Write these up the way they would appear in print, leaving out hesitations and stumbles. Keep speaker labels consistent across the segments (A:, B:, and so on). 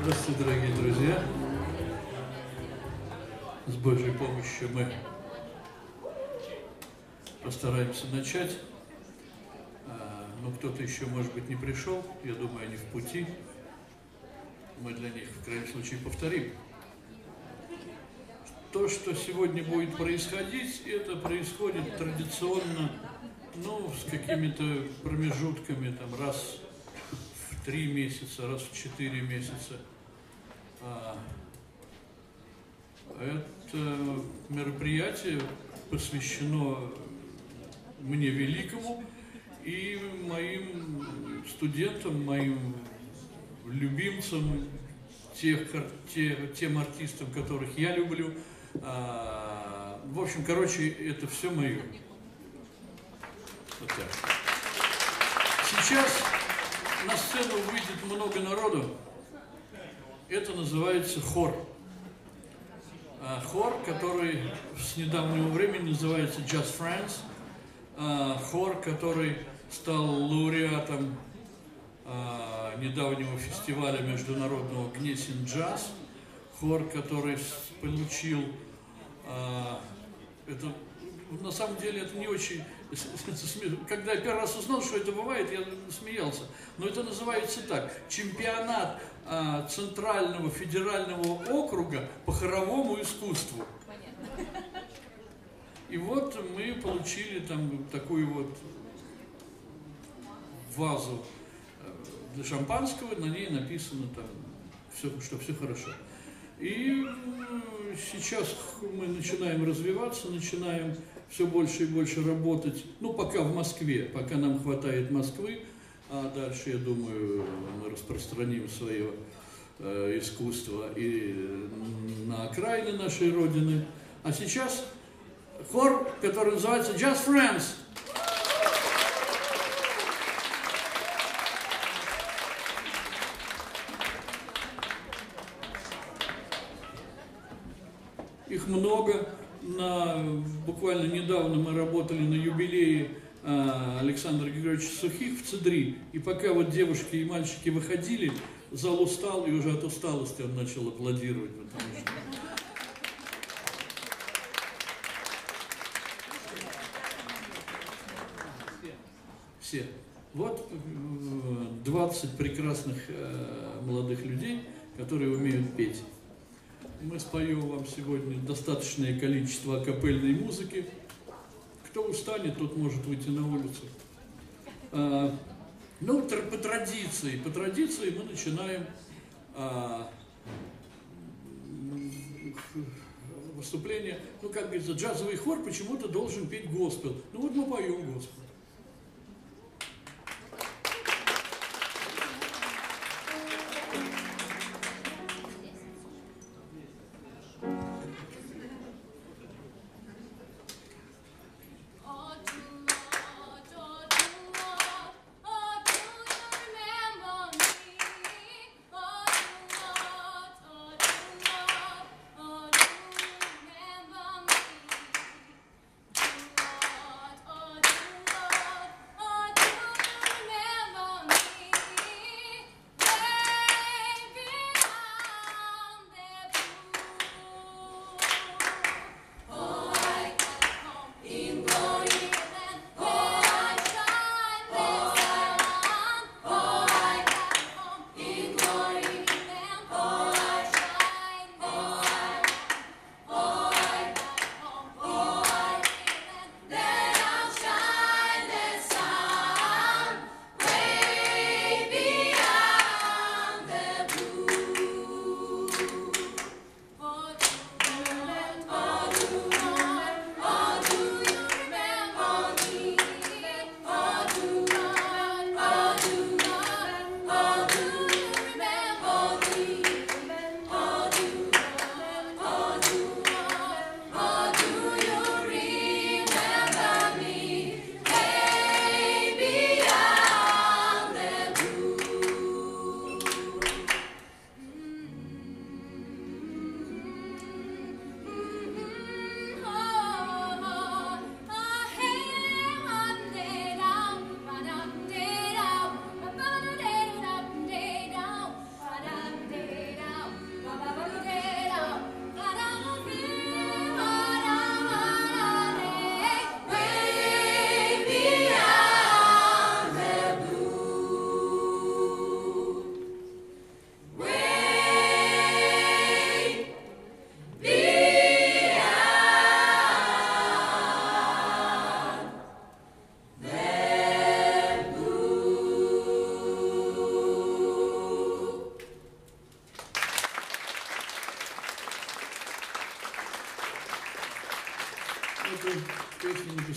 A: Здравствуйте, дорогие друзья! С Божьей помощью мы постараемся начать. Но кто-то еще, может быть, не пришел. Я думаю, они в пути. Мы для них, в крайнем случае, повторим. То, что сегодня будет происходить, это происходит традиционно, с какими-то промежутками, там, раз в 3 месяца, раз в 4 месяца. Это мероприятие посвящено мне великому и моим студентам, моим любимцам, тем артистам, которых я люблю. В общем, это все мое. Вот так. Сейчас на сцену выйдет много народу. Это называется хор. Хор, который с недавнего времени называется Jazz France. Хор, который стал лауреатом недавнего фестиваля международного Гнесин Джаз. Хор, который получил... на самом деле это не очень... Когда я первый раз узнал, что это бывает, я смеялся. Но это называется так. Чемпионат Центрального федерального округа по хоровому искусству. Понятно. И вот мы получили там такую вот вазу для шампанского, на ней написано там, что все хорошо. И сейчас мы начинаем развиваться, начинаем все больше и больше работать, пока в Москве, пока нам хватает Москвы, а дальше, я думаю, мы распространим свое искусство и на окраины нашей Родины. А сейчас хор, который называется Jazz France. Их много. Буквально недавно мы работали на юбилее Александра Григорьевича Сухих в Цедри. И пока вот девушки и мальчики выходили, зал устал, и уже от усталости он начал аплодировать. Все. Вот 20 прекрасных молодых людей, которые умеют петь. Мы споем вам сегодня достаточное количество акапельной музыки. Кто устанет, тот может выйти на улицу. По традиции мы начинаем выступление. Как говорится, джазовый хор почему-то должен петь госпел. Вот мы поем госпел.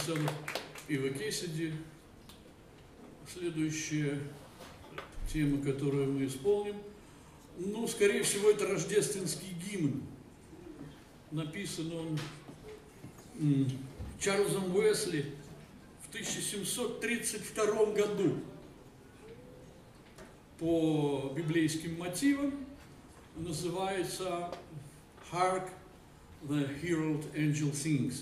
A: написала Ива Кесиди. Следующая тема, которую мы исполним, ну, скорее всего, это рождественский гимн. Написан он Чарльзом Уэсли в 1732 году по библейским мотивам. Называется «Hark, the herald angel sings».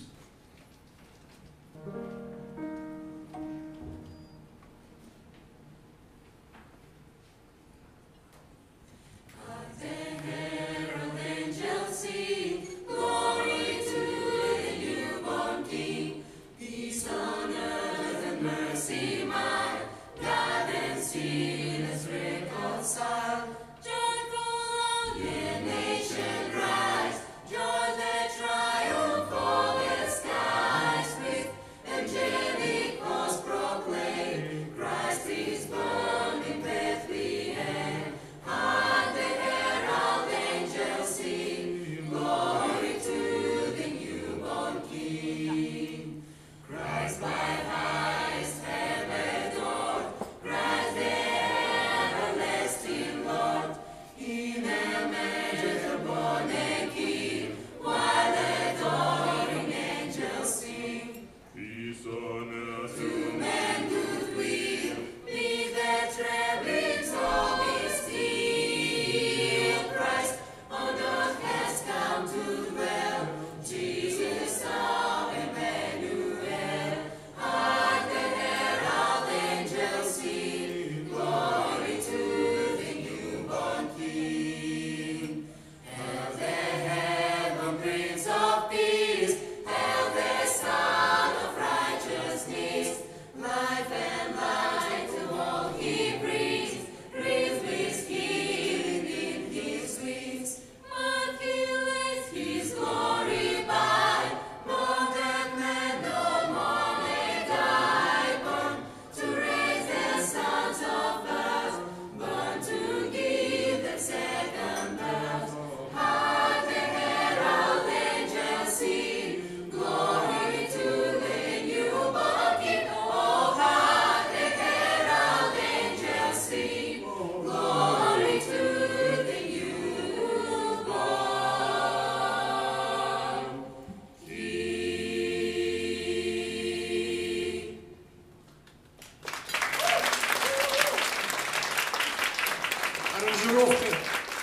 A: Аранжировка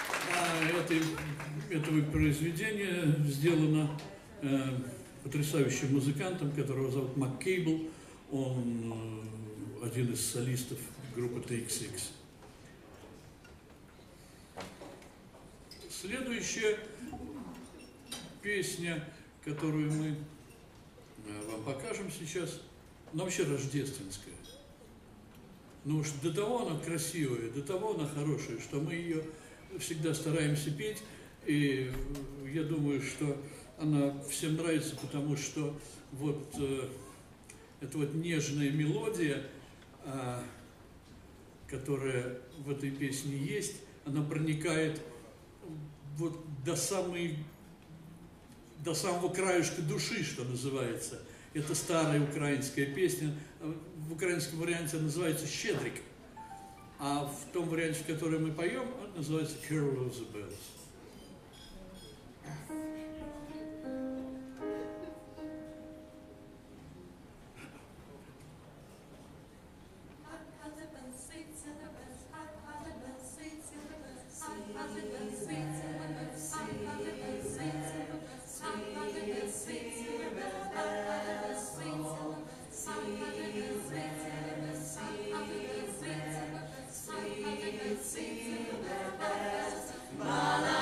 A: этого произведения сделана потрясающим музыкантом, которого зовут Мак Кейбл. Он один из солистов группы Take Six. Следующая песня, которую мы вам покажем сейчас, она вообще рождественская. Ну уж до того она красивая, до того она хорошая, что мы ее всегда стараемся петь. И я думаю, что она всем нравится, потому что вот эта вот нежная мелодия, которая в этой песне есть, она проникает вот до самого краешка души, что называется. Это старая украинская песня. В украинском варианте она называется «Щедрик», а в том варианте, в котором мы поем, она называется «Carol of the Bells».
B: Mala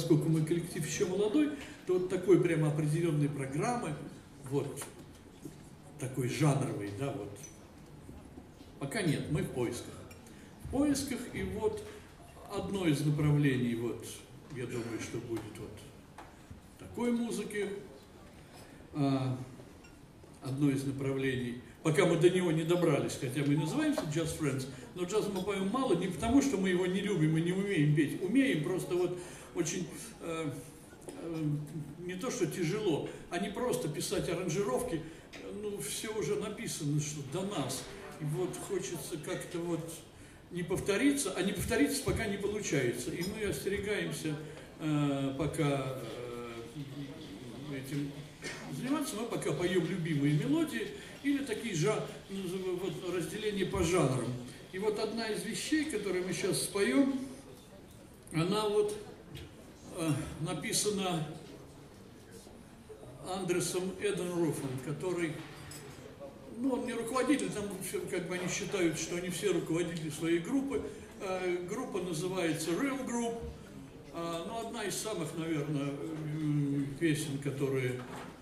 A: поскольку мы коллектив еще молодой, то вот такой прямо определенной программы, вот такой жанровый, да, вот, пока нет, мы в поисках. В поисках, и вот одно из направлений, вот, я думаю, что будет вот такой музыки, одно из направлений, пока мы до него не добрались, хотя мы и называемся Jazz Friends, но джаз мы поем мало, не потому, что мы его не любим и не умеем петь, умеем, просто вот очень, не то что тяжело, а не просто писать аранжировки, ну, все уже написано, что до нас, и вот хочется как-то вот не повториться, а не повториться пока не получается, и мы остерегаемся пока этим заниматься, мы пока поем любимые мелодии или такие вот, разделения по жанрам. И вот одна из вещей, которую мы сейчас споем, она вот написана Андресом Эденруфом, который, ну, он не руководитель, там как бы они считают, что они все руководители своей группы. Группа называется Real Group. Ну, одна из самых, наверное, песен, которые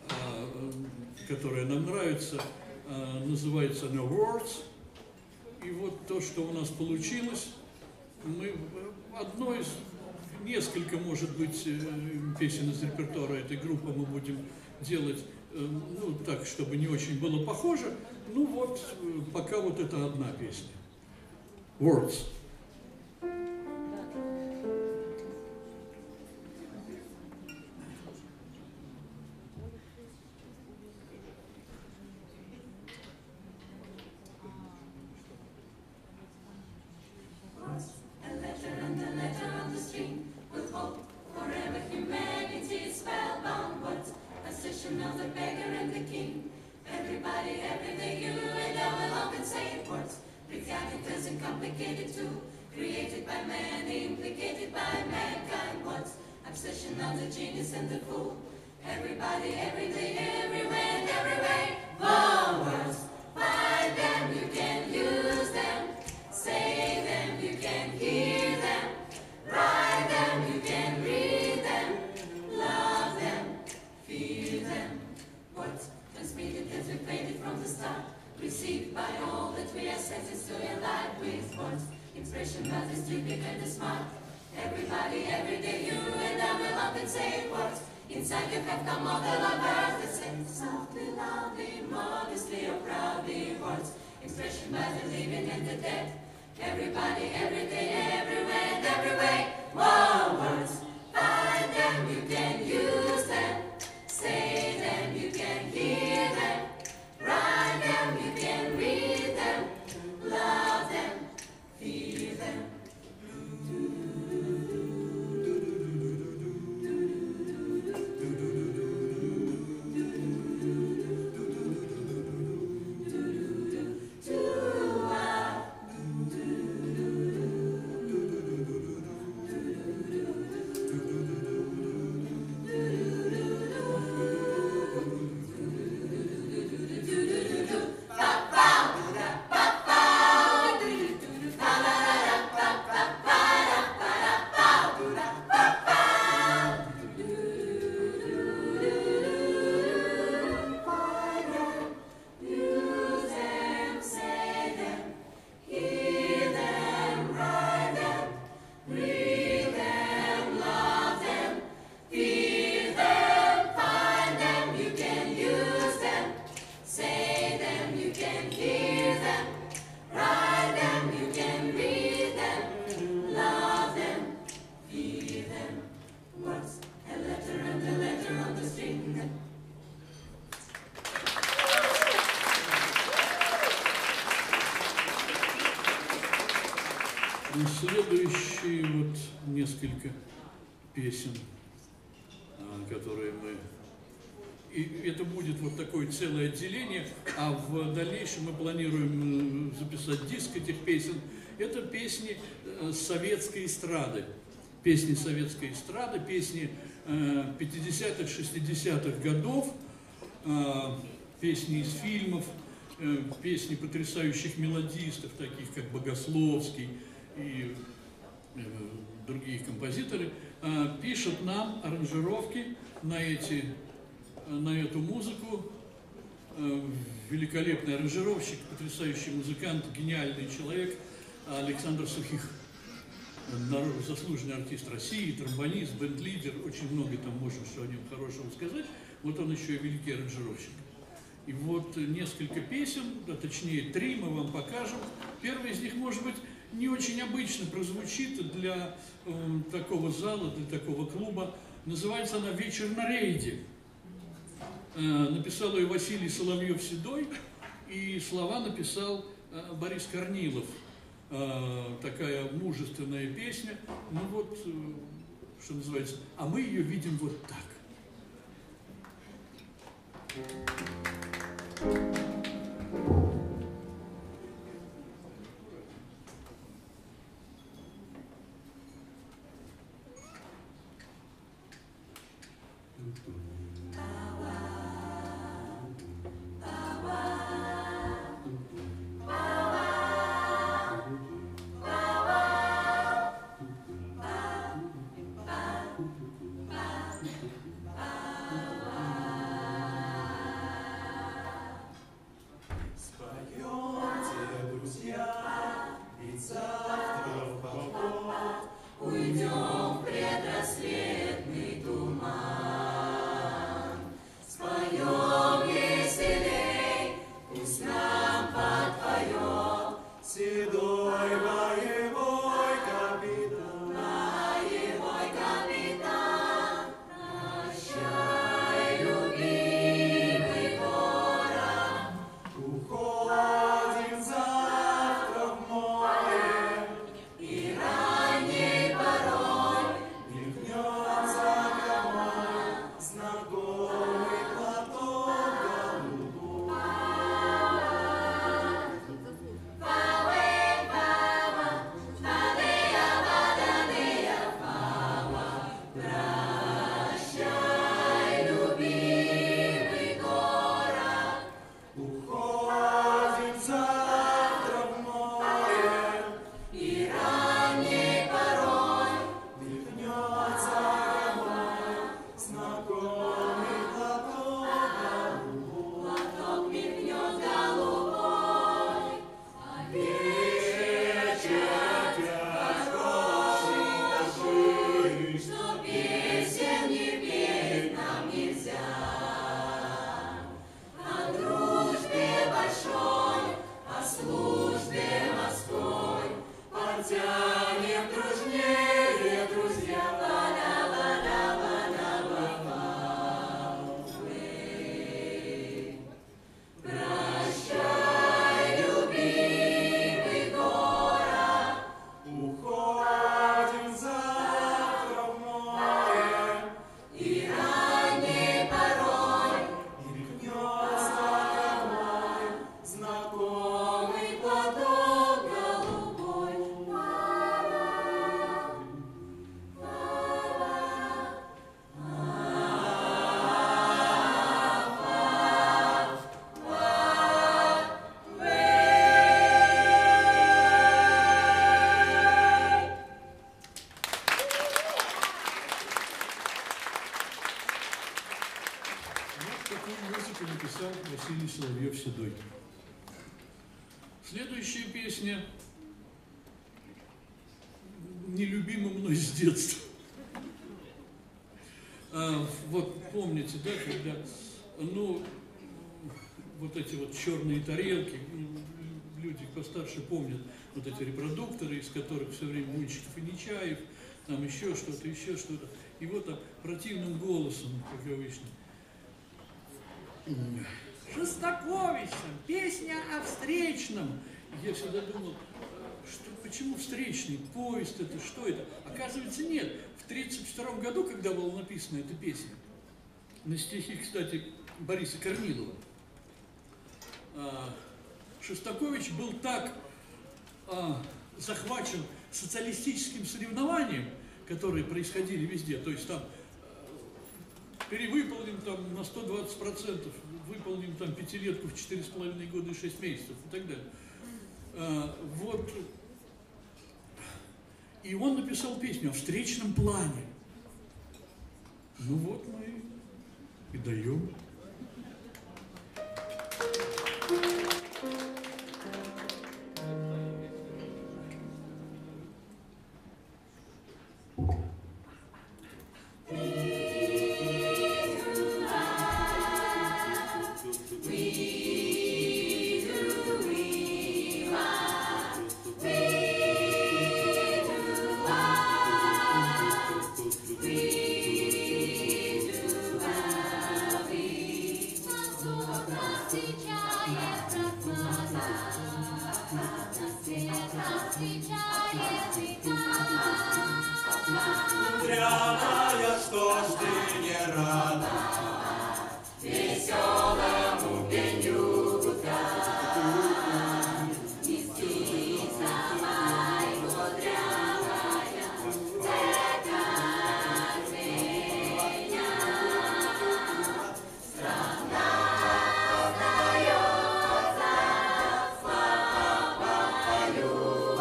A: нам нравится, называется No Words. И вот то, что у нас получилось, мы одно из несколько, может быть, песен из репертуара этой группы мы будем делать, ну, так, чтобы не очень было похоже. Ну вот, пока вот это одна песня. Words. Следующие вот несколько песен, которые мы... И это будет вот такое целое отделение, а в дальнейшем мы планируем записать диск этих песен. Это песни советской эстрады. Песни советской эстрады, песни 50-х, 60-х годов, песни из фильмов, песни потрясающих мелодистов, таких как Богословский, и другие композиторы, пишут нам аранжировки на эту музыку. Великолепный аранжировщик, потрясающий музыкант, гениальный человек Александр Сухих, заслуженный артист России, тромбонист, бенд-лидер, очень много там можно что о нем хорошего сказать. Вот он еще и великий аранжировщик. И вот несколько песен, а точнее 3 мы вам покажем. Первая из них, может быть, не очень обычно прозвучит для такого зала, для такого клуба. Называется она «Вечер на рейде». Написал ее Василий Соловьев-Седой, и слова написал Борис Корнилов. Такая мужественная песня. Ну вот, что называется, а мы ее видим вот так. Написал Василий Соловьев-Седой. Следующая песня нелюбима мной с детства. Вот помните, да, когда, ну, вот эти вот черные тарелки, люди постарше помнят вот эти репродукторы, из которых все время Мунчиков и Нечаев, там еще что-то, и вот там противным голосом, как обычно. Шостаковичем, песня о встречном. Я всегда думал, почему встречный, поезд это, что это? Оказывается, нет. В 1932 году, когда была написана эта песня, на стихи, кстати, Бориса Корнилова, Шостакович был так захвачен социалистическим соревнованием, которые происходили везде, то есть там перевыполним там на 120%, выполним там пятилетку в 4,5 года и 6 месяцев и так далее. Вот. И он написал песню о встречном плане. Ну вот мы и даем.
B: Кудрявая, что ж ты не рада веселому пенью гудка? Неси давай, кудрявая, это меня. Страна остается славою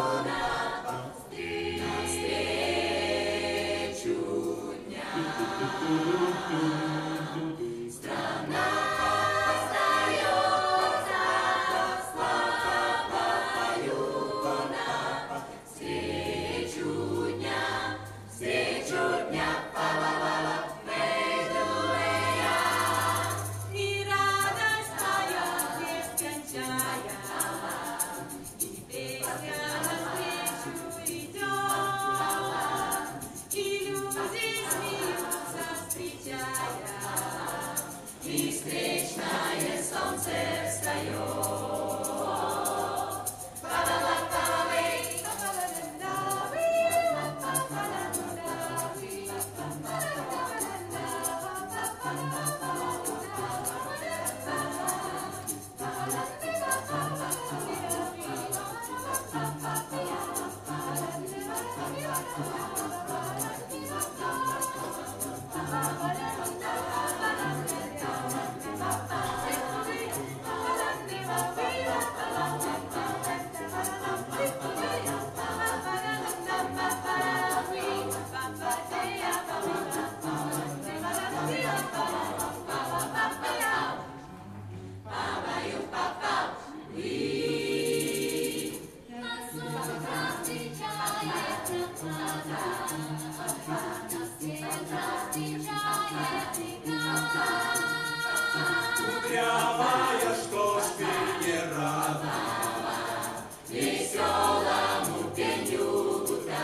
B: навстречу дня. Страна остается славою навстречу дня, па-ла-ла-ла, вейдуэя. И радость моя нескончая, и песня навстречу идет, и люди смеются, встречая, и встречное солнце встает. Кудрявая, что ж ты не рада веселому пенью гудка?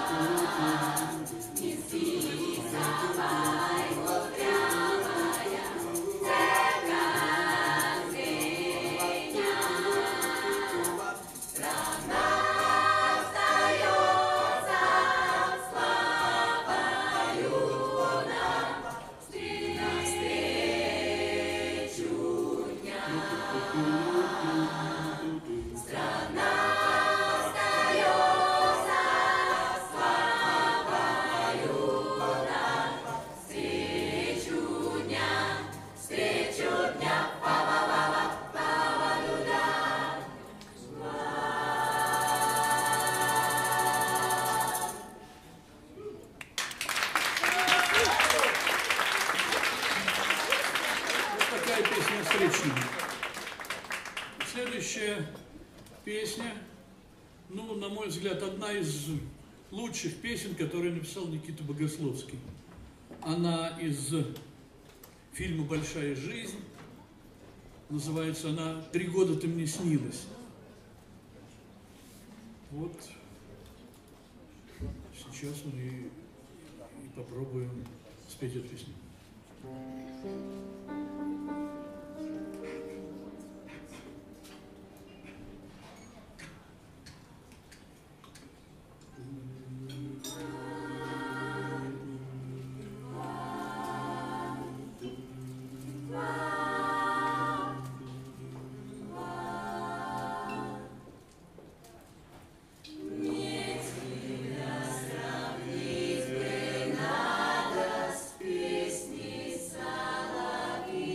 B: Неси давай, кудрявая, это меня. Страна остается славою навстречу дня. Страна остается славою навстречу дня, па-ла-ла-ла, па-ла-ду-да.
A: Вот такая песня встречная. Следующая песня, ну, на мой взгляд, одна из лучших песен, которые написал Никита Богословский. Она из фильма «Большая жизнь». Называется она «3 года ты мне снилась». Вот сейчас мы и попробуем спеть эту песню.
B: Песни соловьи.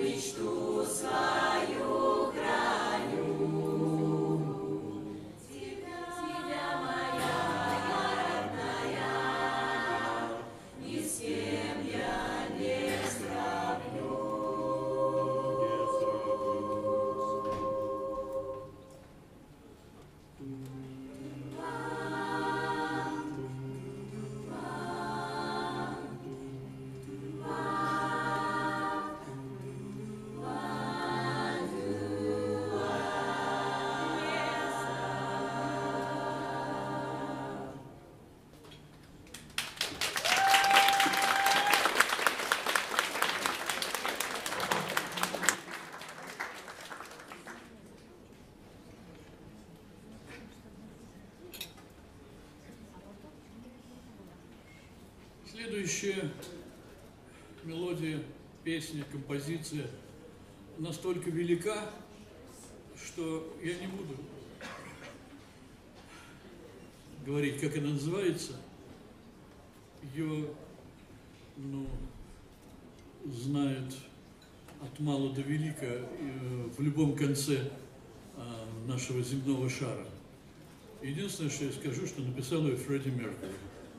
C: мечту свою храню. Тебя моя родная, ни с кем я не сравню.
A: Следующая мелодия, песня, композиция настолько велика, что я не буду говорить, как она называется. Ее, знают от мала до велика в любом конце нашего земного шара. Единственное, что я скажу, что написал ее Фредди Меркьюри.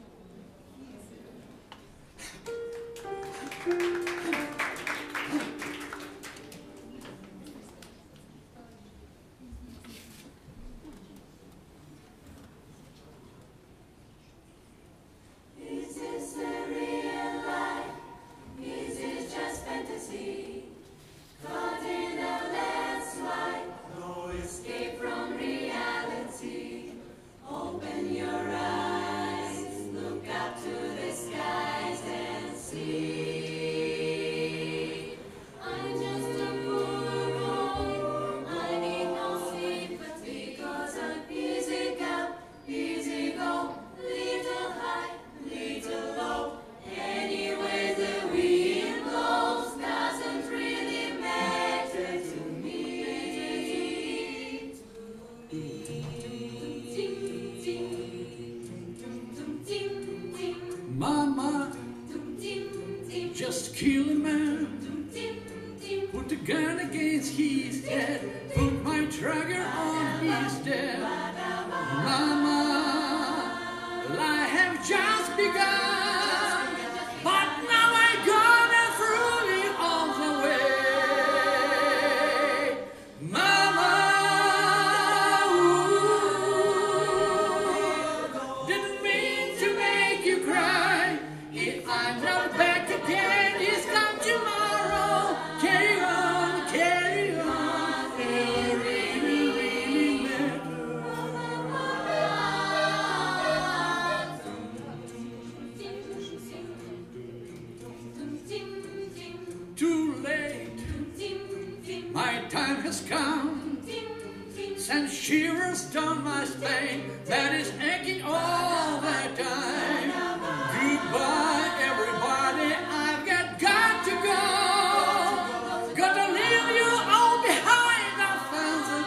A: Mama, just kill a man. Put the gun against his head. Put my trigger on his dead. Mama, I have just begun, but now I'm gonna throw it all the way. Mama, didn't mean to make you cry. If I'm not back again, it's come tomorrow. Carry on, carry on. It really, really matters. Too late, my time has come. Send shivers down my spine that is aching all the time. Goodbye, everybody, I've got to go. Gotta leave you all behind, I found the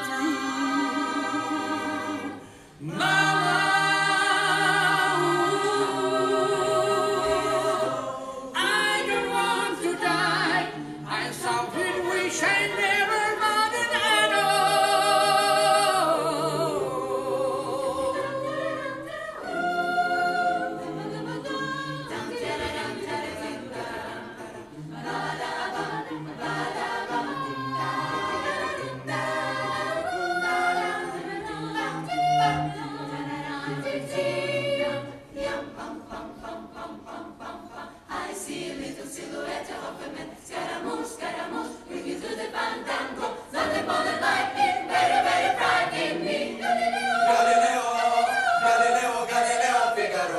A: truth. Mama, I don't want to die. I something wish I never wanted at all.
C: I see a little silhouette of a man. Scaramouche, Scaramouche, bring you to the fandango. Thunderbolt and lightning, very, very frightening me.
B: Galileo, Galileo, Galileo Figaro.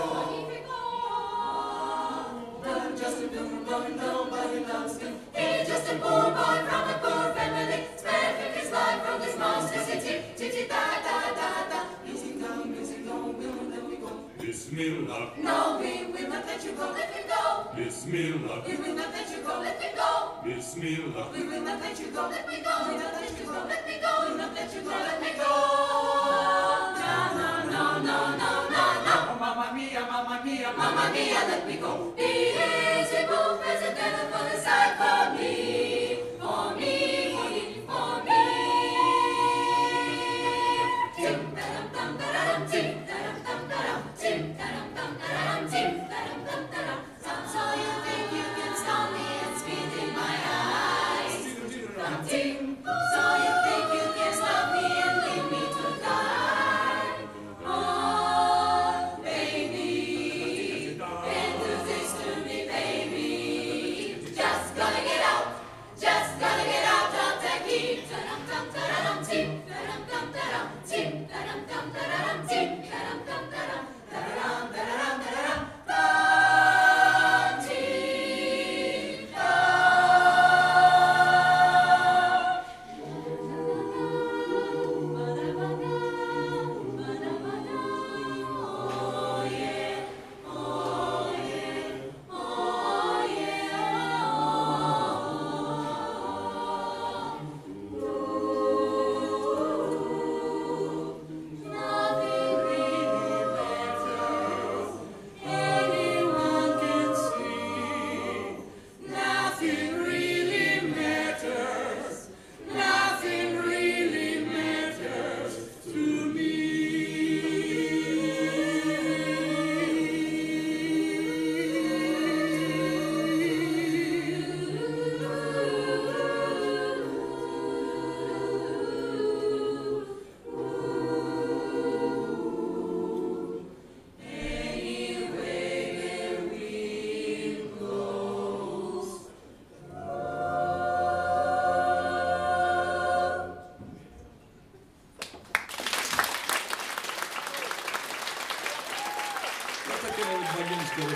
C: Just a blue boy, nobody loves him. He's just a poor boy from a poor family. Spent his life from this monster city. Titty-ta-ta-ta-ta. Losing down, we'll let me go.
B: Bismillah,
C: No, we will not let you go, let me go.
B: Bismillah,
C: We will not let you go, let me go.
B: Bismillah.
C: We will not let you go, let me go. We will not let you go, let me go. We will not let you go, let me go. No, no, no, no, no, no, no.
B: Mamma mia, mamma mia,
C: Mamma mia, let me go. Beelzebub is a devil for the side for me. For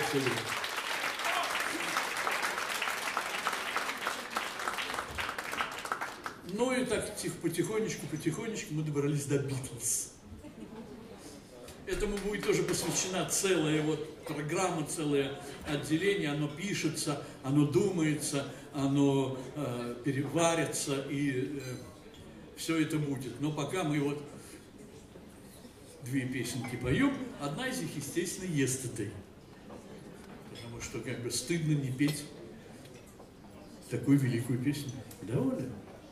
A: все время. Ну и так потихонечку мы добрались до Битлз. Этому будет тоже посвящена целая вот программа, целое отделение. Оно пишется, оно думается, оно переварится, и все это будет. Но пока мы вот две песенки поем. Одна из них, естественно, «Yesterday». Потому что как бы стыдно не петь такую великую песню. Да, Оля?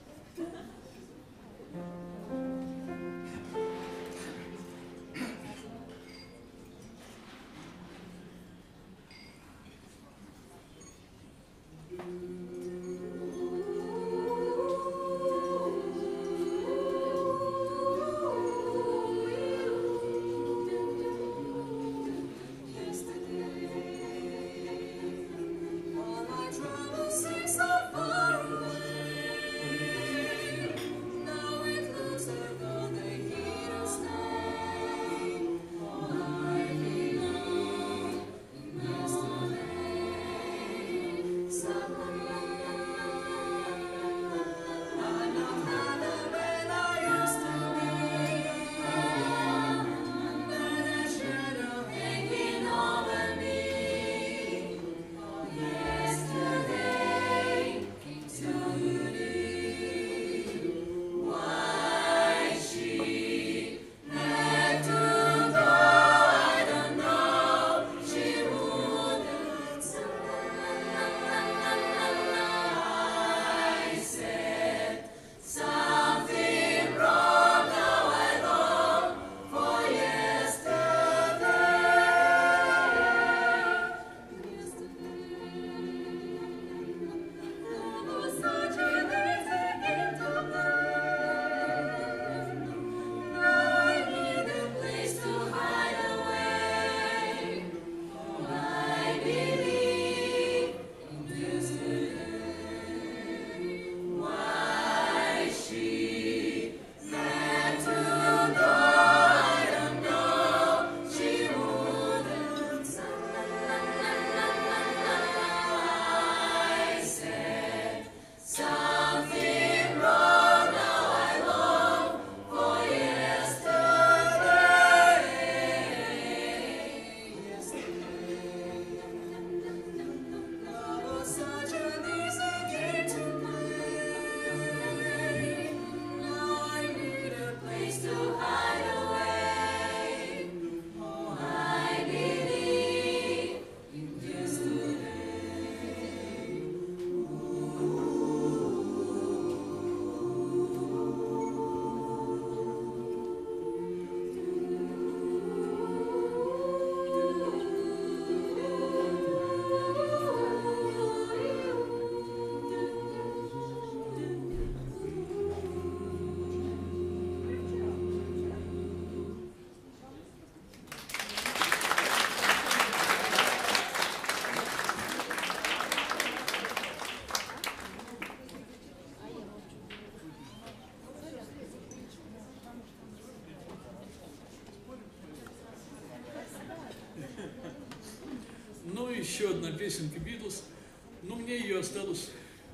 A: Ну, еще одна песенка Битлз. Но мне ее осталось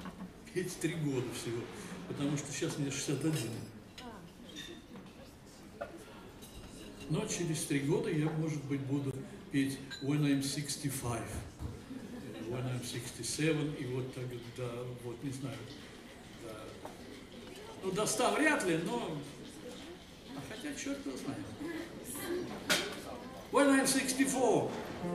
A: петь 3 года всего, потому что сейчас мне 61. Но через 3 года я, может быть, буду петь When I'm 65, When I'm 67, и вот так, да, вот, не знаю, да. Ну, до 100 вряд ли, но, хотя черт его знает. When I'm 64.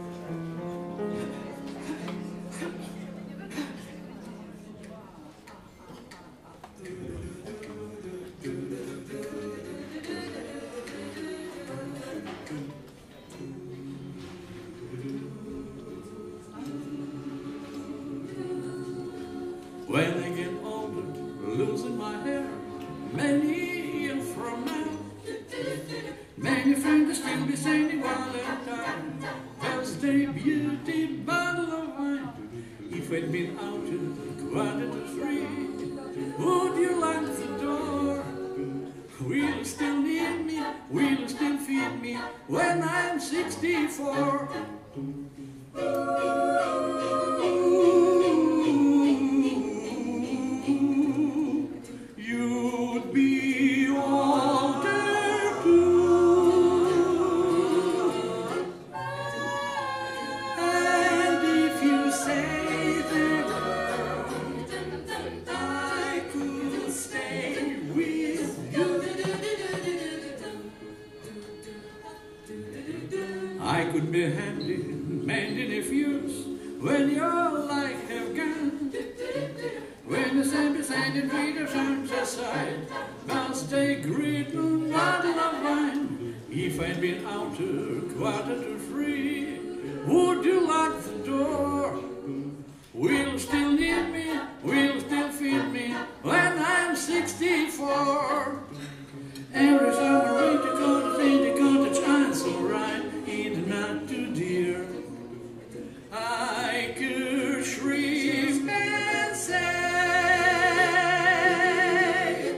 A: When I get older, losing my hair, many years from now, many friends will still be singing Valentine, birthday, beauty, bottle of wine. If I'd been out at 2:03, would you lock the door? Will you still need me? Will you still feed me when I'm 64? can be handy, mending if used when your life have gone. When you stand beside the reader's arms aside, I'll stay greeting bottle of wine. If I'd been out to 2:45, would you lock the door? Will still need me, will still feed me when I'm 64. Every summer in the cottage, I'm so right, it's not too dear. I could shriek and say,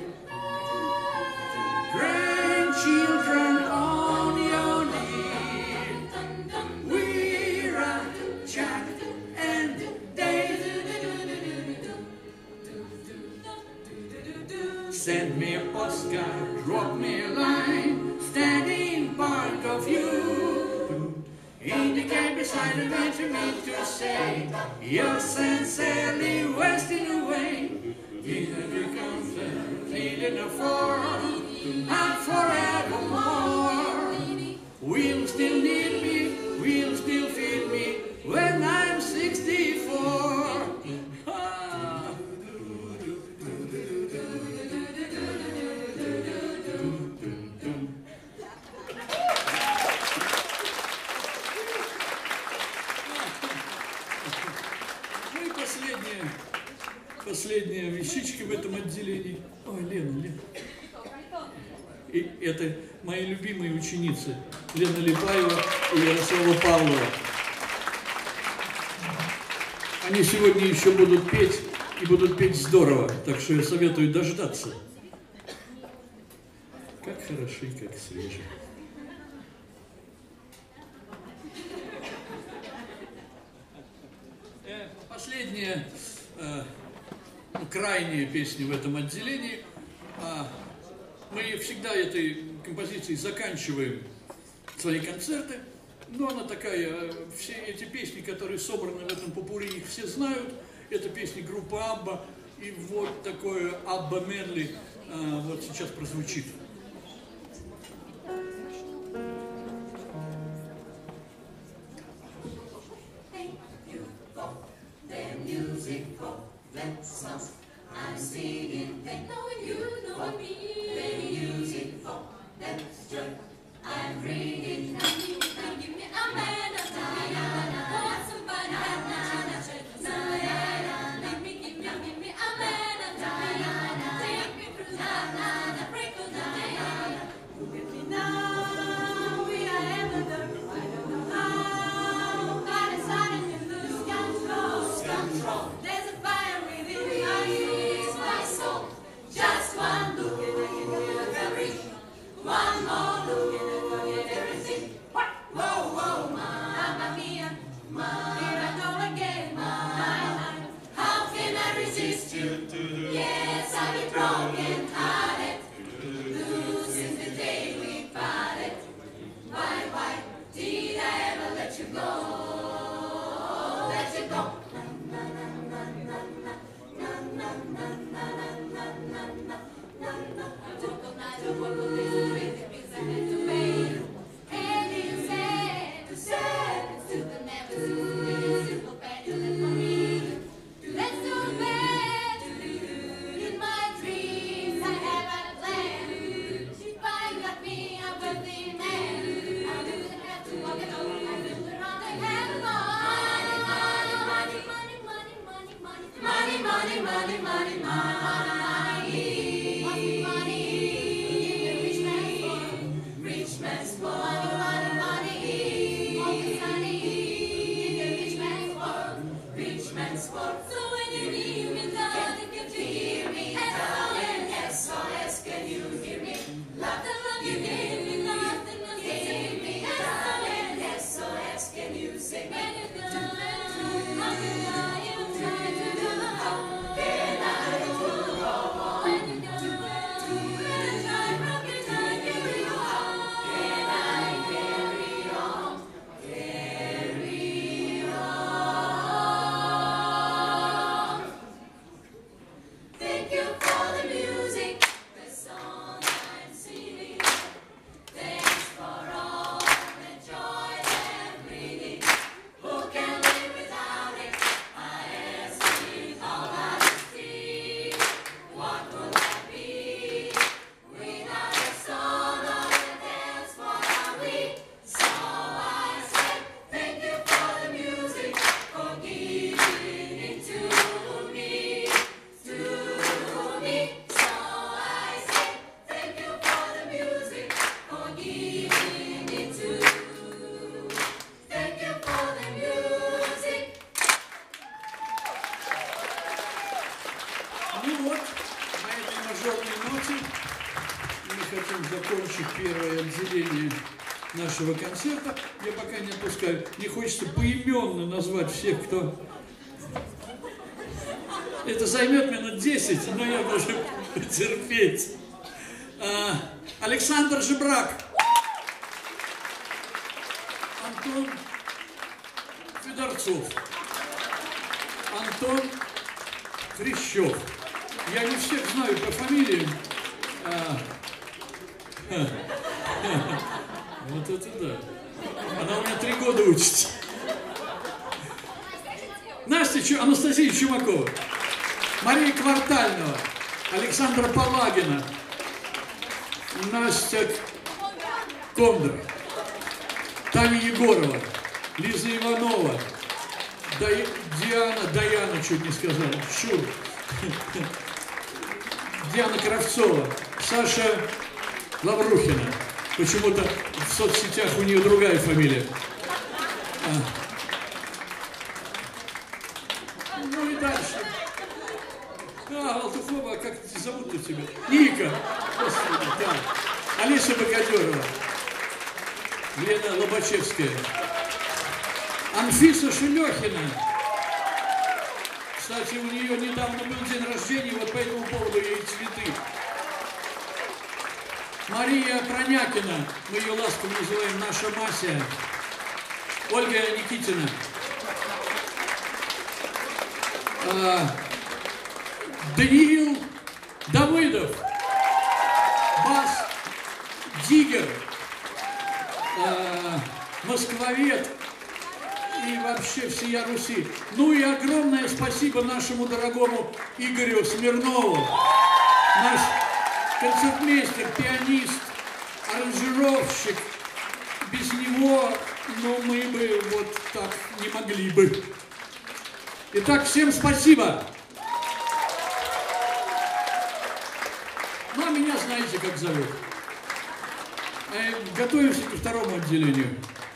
A: grandchildren on your knee, we're a Jack and Dave. Send me a postcard, drop me a line, standing point of view. Indicate beside the man to me to say, you're sincerely wasting away. Every concert, needing a form, and forevermore. Will still need me, will still feed me when I'm 64. Ah. Ну и последняя вещичка в этом отделении. Ой, Лена. И это мои любимые ученицы Лена Липаева и Ярослава Павлова. Они сегодня еще будут петь, и будут петь здорово, так что я советую дождаться. Как хороши, как свежи. Последняя, крайняя песня в этом отделении. Мы всегда этой композицией заканчиваем свои концерты, но она такая, все эти песни, которые собраны в этом попурри, их все знают. Это песни группы Абба, и вот такое Абба медли вот сейчас прозвучит.
C: I'm singing, they know you know me. They music for that's joy. I'm ringing, now give me a man of Diana. Want somebody banana, Diana. Give me a man of Diana. Take me through Diana, break of Diana. Look at me now, we are ever done. I don't know how, but it's hard and you lose control. There's a fire within me. Just one look and I can feel every one more look and I forget everything. Whoa, whoa, mamma mia.
A: Ну вот, на этой мажорной ноте мы хотим закончить первое отделение нашего концерта. Я пока не отпускаю. Не хочется поименно назвать всех, кто... Это займет минут 10, но я должен потерпеть. Александр Жебрак. Антон Федорцов. Антон Трещев. Я не всех знаю по фамилиям. Вот это да. Она у меня 3 года учится. Анастасия Чумакова. Мария Квартального. Александра Палагина. Настя Кондра. Таня Егорова. Лиза Иванова. Даяна чуть не сказала. Шур. Диана Кравцова. Саша Лаврухина. Почему-то в соцсетях у нее другая фамилия. Ну и дальше. Алтухова, как зовут-то тебя? Ника. Господи, да. Олеся Богадерова. Лена Лобачевская. Анфиса Шелехина. Кстати, у нее недавно был день рождения, вот по этому поводу ей цветы. Мария Пронякина, мы ее ласково называем наша Мася. Ольга Никитина. Даниил Давыдов. Бас Дигер. Москвовед. И вообще всея Руси. Ну и огромное спасибо нашему дорогому Игорю Смирнову. Наш концертмейстер, пианист, аранжировщик. Без него, ну, мы бы вот так не могли бы. Итак, всем спасибо. Ну, а меня знаете, как зовут. Готовимся ко второму отделению.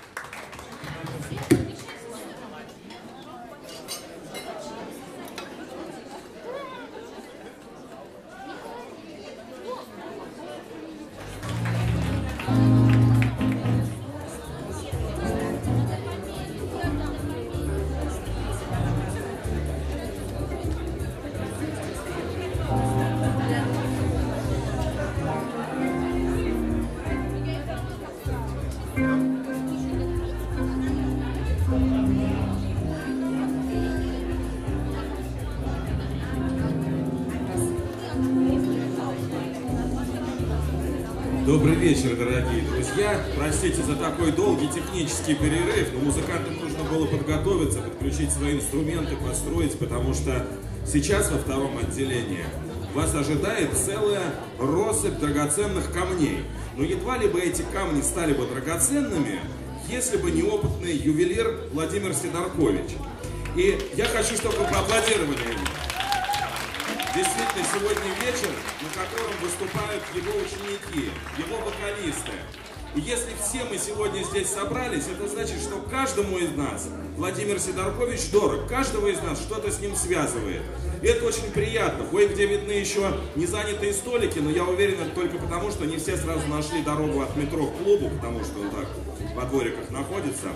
D: Добрый вечер, дорогие друзья. Простите за такой долгий технический перерыв, но музыкантам нужно было подготовиться, подключить свои инструменты, построить, потому что сейчас во втором отделении вас ожидает целая россыпь драгоценных камней. Но едва ли бы эти камни стали бы драгоценными, если бы не опытный ювелир Владимир Сидоркович. И я хочу, чтобы вы поаплодировали ему. Действительно, сегодня вечер, на котором выступают его ученики, его вокалисты. И если все мы сегодня здесь собрались, это значит, что каждому из нас Владимир Сидоркович дорог. Каждого из нас что-то с ним связывает. И это очень приятно. Кое-где видны еще не занятые столики, но я уверен, это только потому, что не все сразу нашли дорогу от метро к клубу, потому что он так во двориках находится.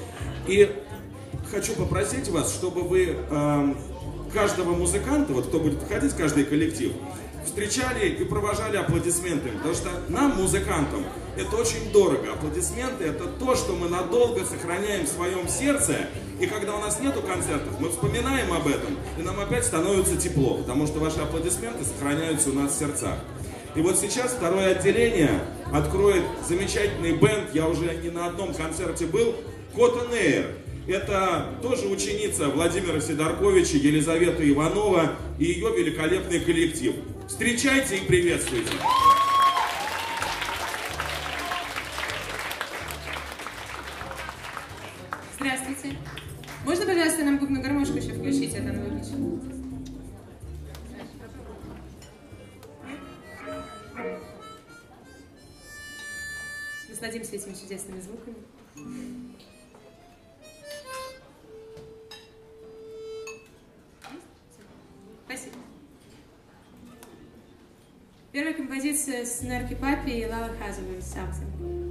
D: И хочу попросить вас, чтобы вы каждого музыканта, вот кто будет ходить, каждый коллектив, встречали и провожали аплодисментами, потому что нам, музыкантам, это очень дорого. Аплодисменты — это то, что мы надолго сохраняем в своем сердце, и когда у нас нету концертов, мы вспоминаем об этом, и нам опять становится тепло, потому что ваши аплодисменты сохраняются у нас в сердцах. И вот сейчас второе отделение откроет замечательный бенд, я уже не на одном концерте был, Cotton Air. Это тоже ученица Владимира Сидорковича, Елизавета Иванова и ее великолепный коллектив. Встречайте и приветствуйте.
E: Здравствуйте. Можно, пожалуйста, нам бубну-гармошку еще включить, а там выключить? Насладимся этими чудесными звуками. Спасибо. Первая композиция с Нарки Папи и Лала Хазовой «Something».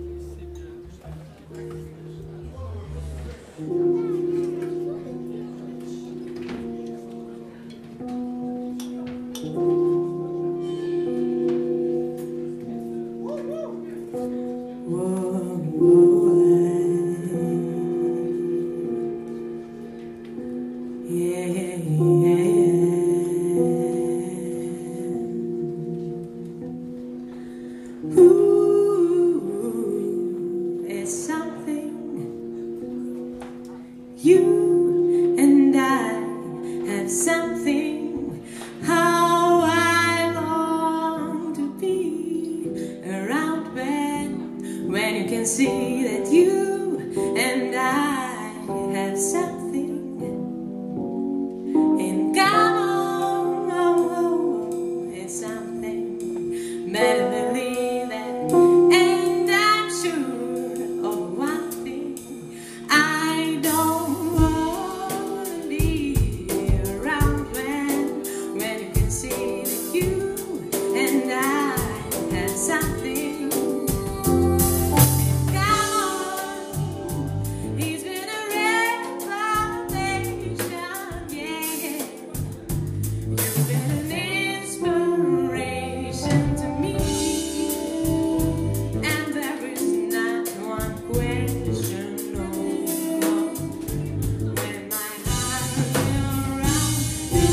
F: You and I have something. How I long to be around when you can see that you and I have something in common. It's something better than believe that, and I'm sure of one thing. I don't want to be around when you can see that you and I have something. Come on, it's been a revelation, yeah. You've been an inspiration to me, and there is not one question, no, when my heart is around you.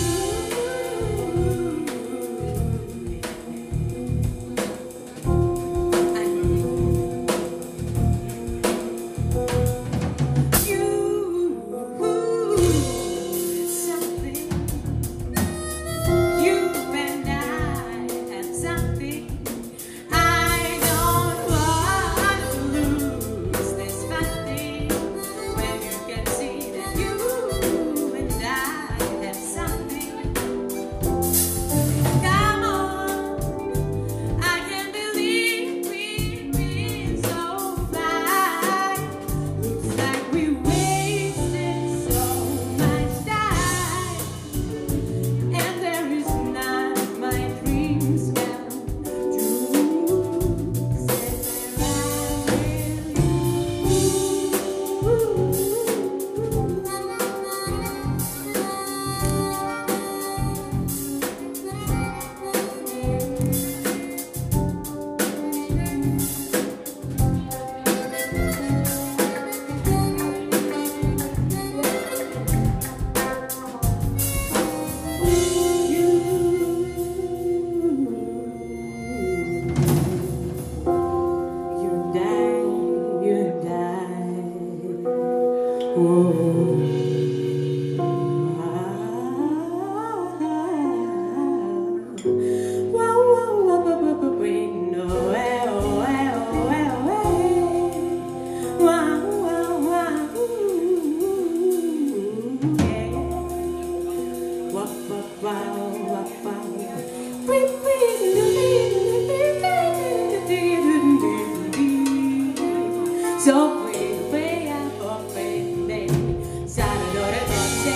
F: So way up, baby. Salvatore Ponte,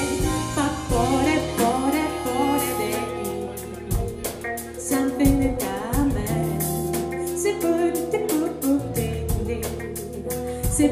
F: papore, pore, something that I'm at. Se put, se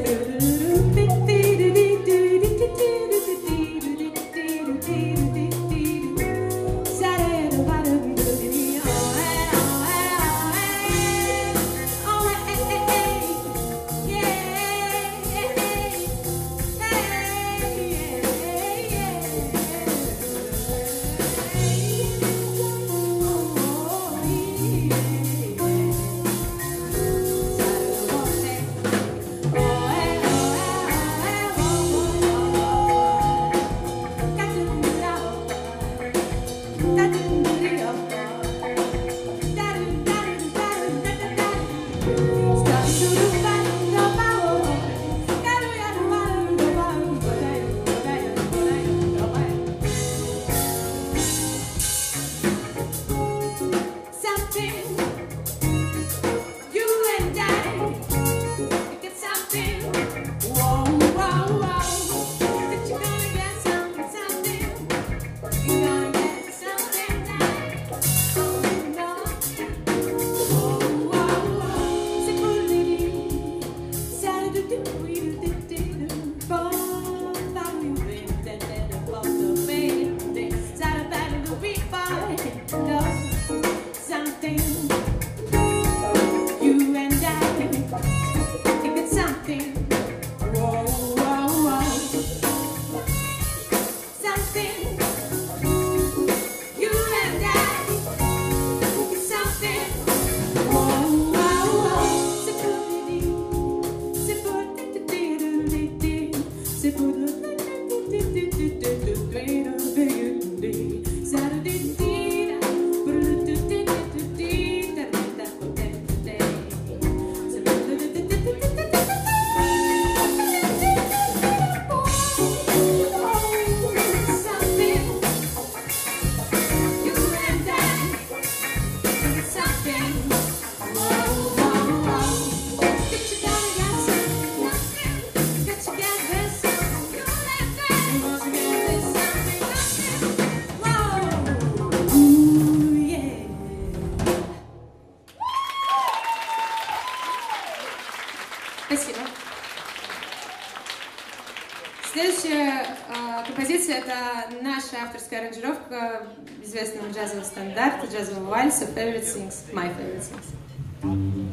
E: это наша авторская аранжировка известного джазового стандарта, джазового вальса «Favorite Things», «My Favorite Things».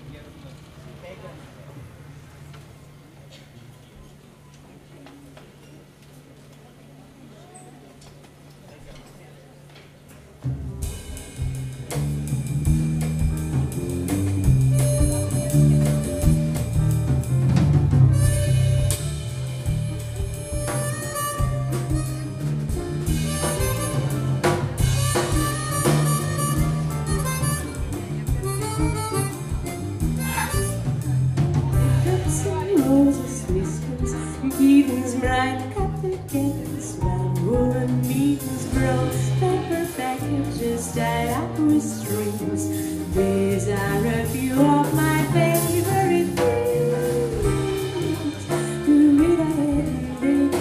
F: Evenings bright, cotton candles, round woolen meetings, bros, paper packages tied up with strings. These are a few of my favorite things. To read ahead and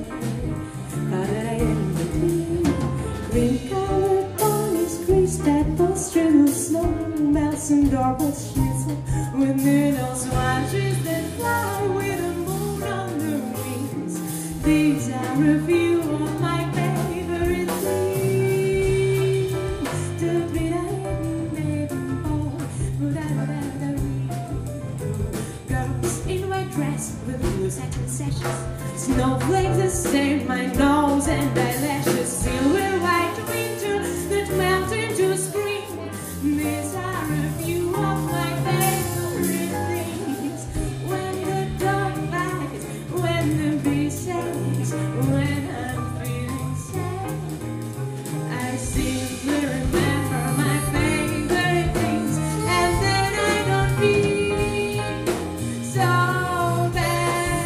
F: green colored ponies, grease petals, trickle snow, melts and doorbells, schnitzel with needles, watches that fly with a moon on the wings. These are a few of my favorite things. To be girls in white dress with blue satin sashes, snowflakes that stain my nose and eyelashes, silver white winter that melt into spring. These are a few of my favorite things. When the dog bites, when the bee sings, when I'm feeling sad, I simply remember my favorite things, and then I don't feel so bad.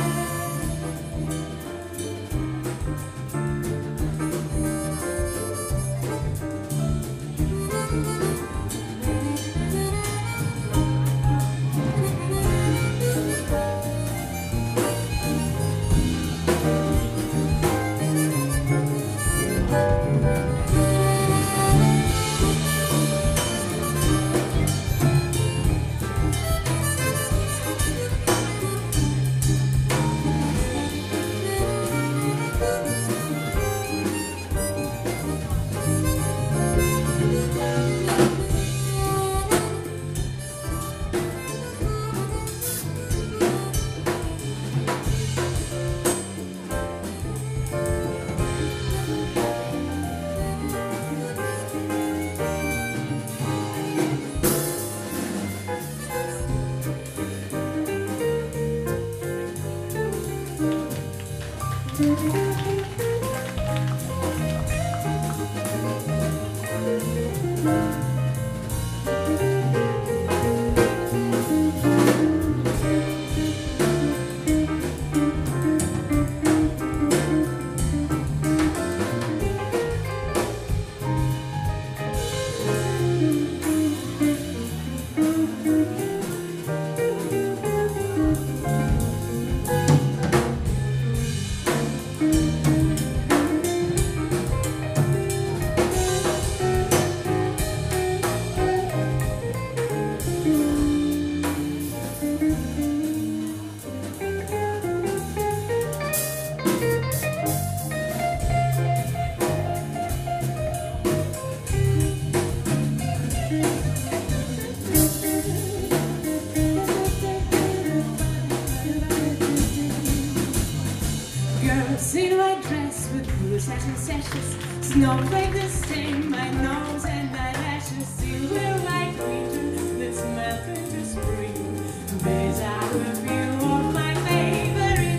F: Girls in white dress with blue satin sashes, snowflake that stain my nose and eyelashes, silver white winter that's melting to spring. These are a few of my favorite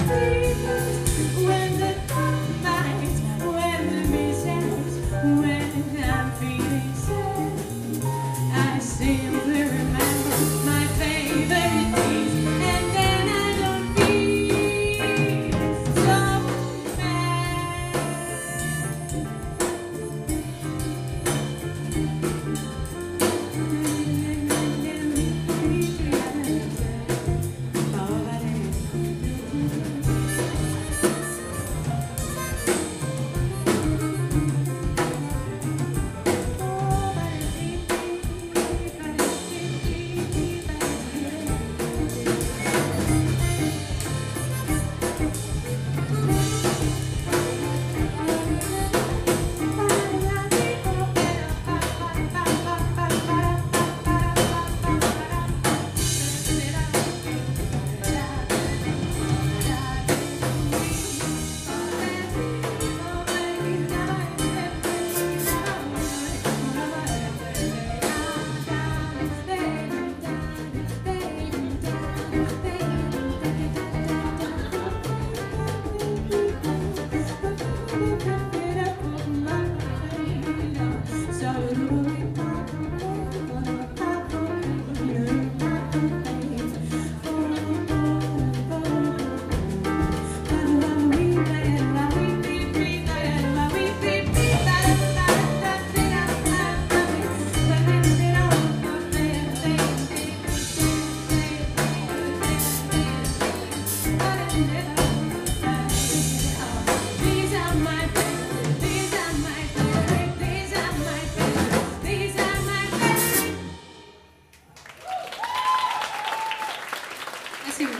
F: things. When the dark night, when the bee sings, when I'm feeling sad, I simply remember my favorite things, and then I don't feel so bad.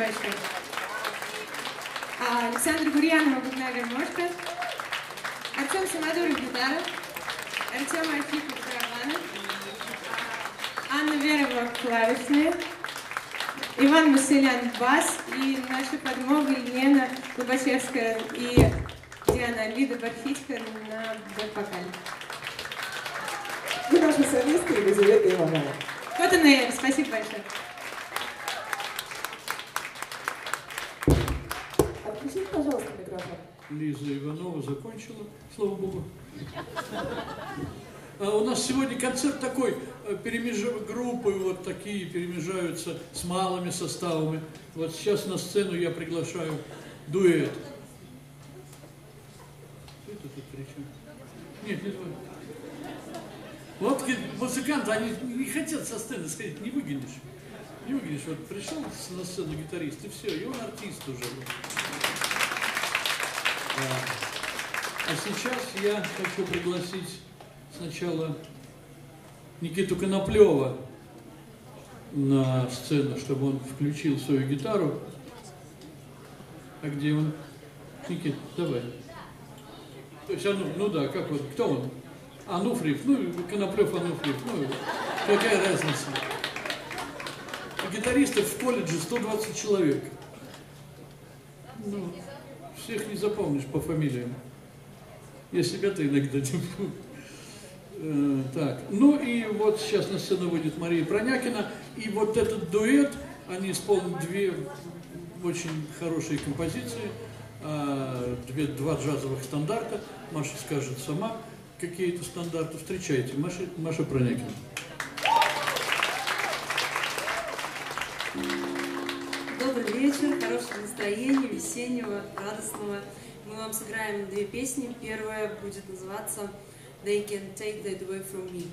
E: большое. Александр Гурьянова, бубна, гармошка. Артем Самодуров, гитара. Артем Архипов, барабаны. Анна Верова, клавишные. Иван Василян, бас. И наша подмога Елена Лобачевская и Диана Лида Бархитько на бэк-вокале.
G: И наша солистка Елизавета Иванова.
E: Вот она я, спасибо большое.
G: Отключите, пожалуйста, микрофон.
A: Лиза Иванова закончила, слава богу. У нас сегодня концерт такой, группы вот такие перемежаются с малыми составами. Вот сейчас на сцену я приглашаю дуэт. Это тут при чем? Нет, не твой. Вот музыканты, они не хотят со сцены сказать, не выгонишь. Не выгонишь. Вот пришел на сцену гитарист, и все, и он артист уже. А сейчас я хочу пригласить сначала Никиту Коноплева на сцену, чтобы он включил свою гитару. А где он? Никит, давай. То есть, ну да, как он, кто он? Ануфриев, ну, Коноплев, Ануфриев, ну, какая разница? Гитаристов в колледже 120 человек. Ну, всех не запомнишь по фамилиям. Я себя-то иногда не так, ну и вот сейчас на сцену выйдет Мария Пронякина. И вот этот дуэт, они исполнят две очень хорошие композиции, два джазовых стандарта. Маша скажет сама какие-то стандарты. Встречайте, Маша Пронякина.
H: Добрый вечер, хорошего настроения, весеннего, радостного. Мы вам сыграем две песни. Первая будет называться «They Can Take That Away From Me».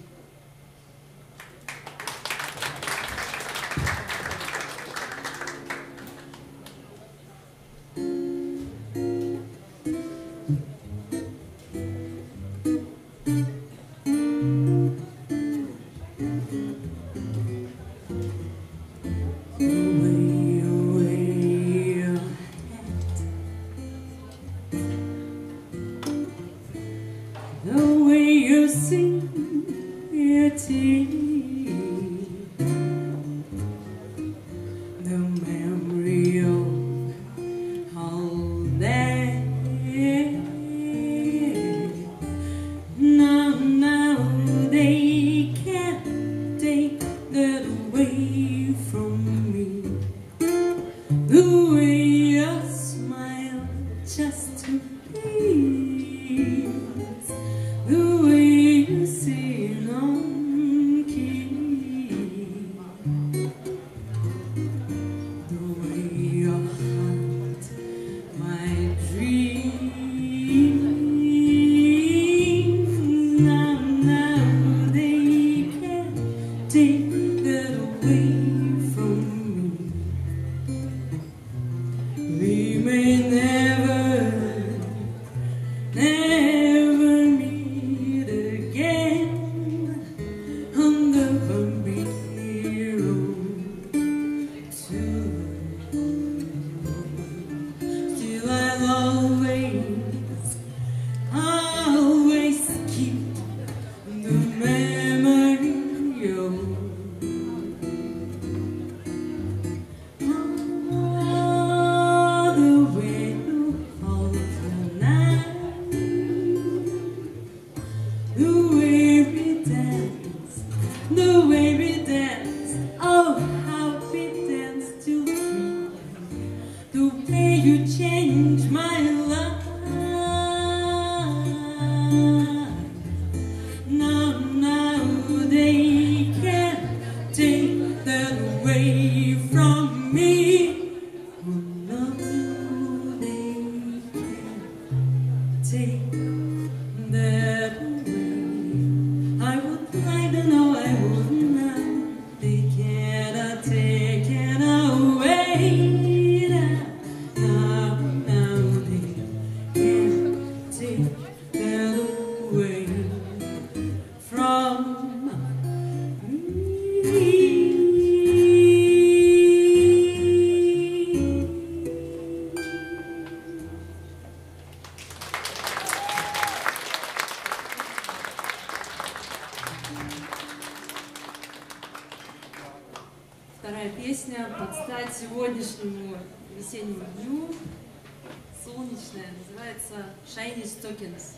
H: вторая песня под стать сегодняшнему весеннему дню. Солнечная, называется Shiny Stockings.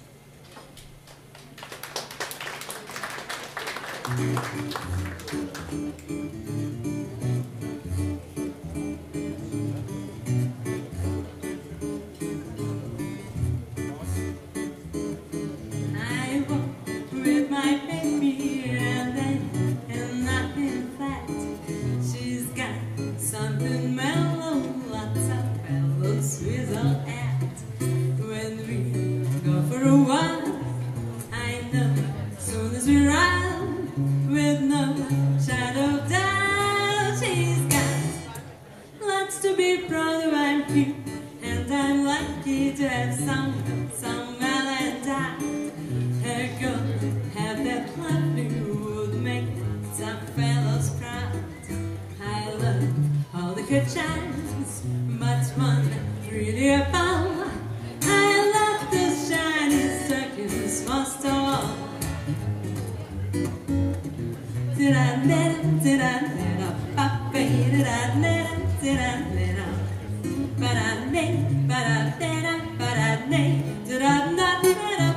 H: I walk with my baby and nothing flat. She's got something mellow, lots of fellows whistle at. When we go for a walk, I know soon as we run, with no shadow of doubt, she's got lots to be proud of. I'm here, and I'm lucky to have some Valentine. Her girl have that lovely would make some fellows proud. I love holding her chance, but one really about. I love the shiny stockings most of all. Did I let up, papa? Did I let up? But I need, but I need, did I not let up?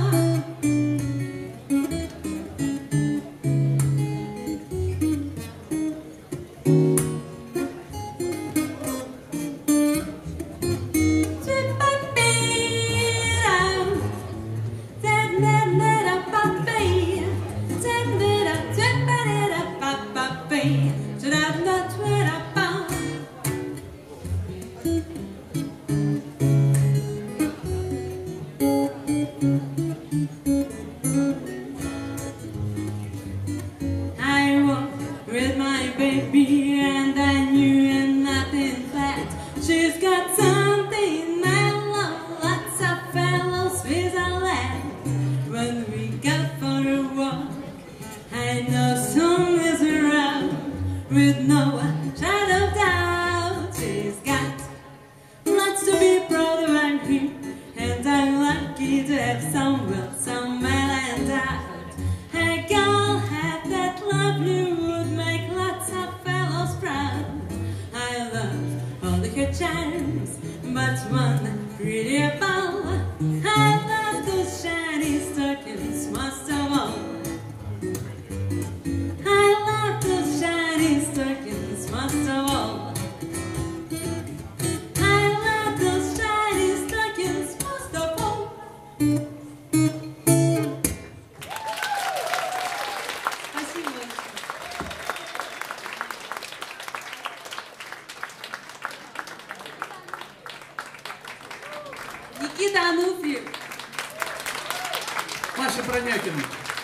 H: I walk with my baby and I knew and nothing flat. She's got something mellow, lots of fellows with a laugh. When we go for a walk, I know soon as we're out, with no shadow of doubt. She's got lots to be proud of. I'm here, and I'm lucky to have some Valentine. Her girl had that lovely would make lots of fellows proud. I love holding her charms, but one pretty about. I love those shiny stockings most of all. I love those shiny stockings most of all. I love those shiny stockings most of all. Спасибо. Никита Ануфриев.
A: Маша Пронякина.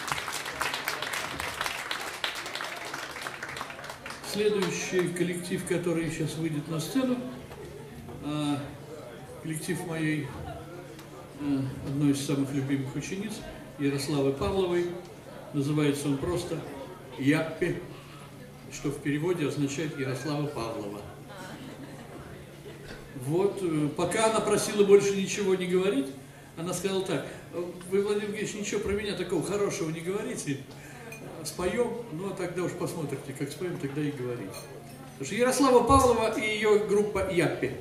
A: Следующий коллектив, который сейчас выйдет на сцену, коллектив моей одной из самых любимых учениц, Ярославы Павловой. Называется он просто «Яппи», что в переводе означает «Ярослава Павлова». Вот, пока она просила больше ничего не говорить, она сказала так: вы, Владимир Евгеньевич, ничего про меня такого хорошего не говорите, споем, ну а тогда уж посмотрите, как споем, тогда и говорите. Потому что Ярослава Павлова и ее группа «Яппи».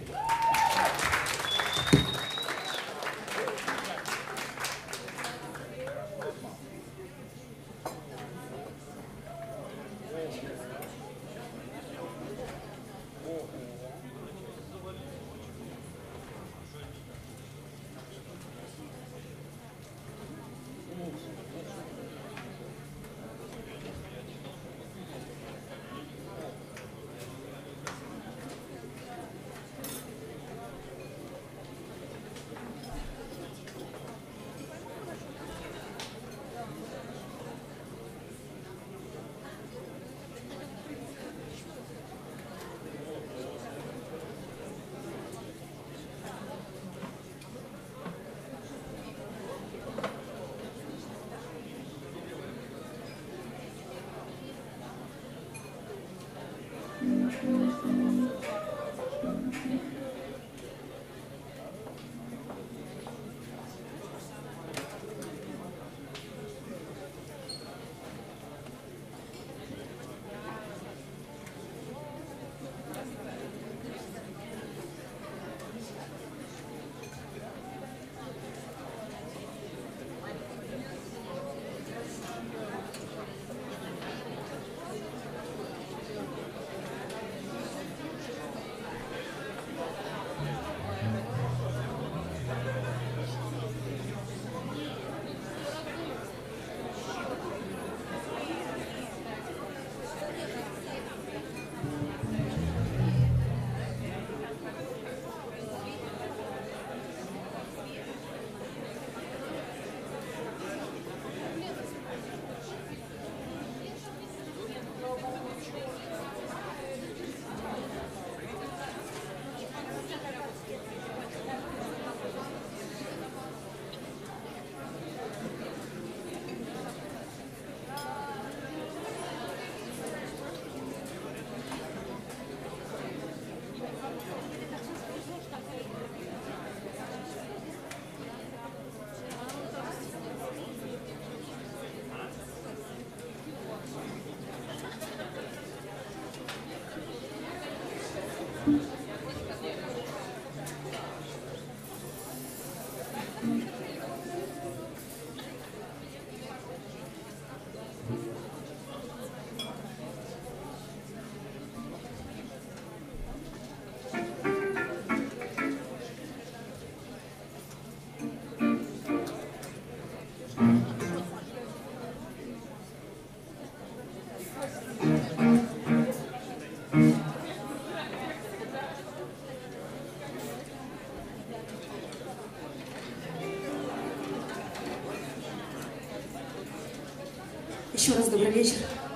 F: Еще раз добрый вечер.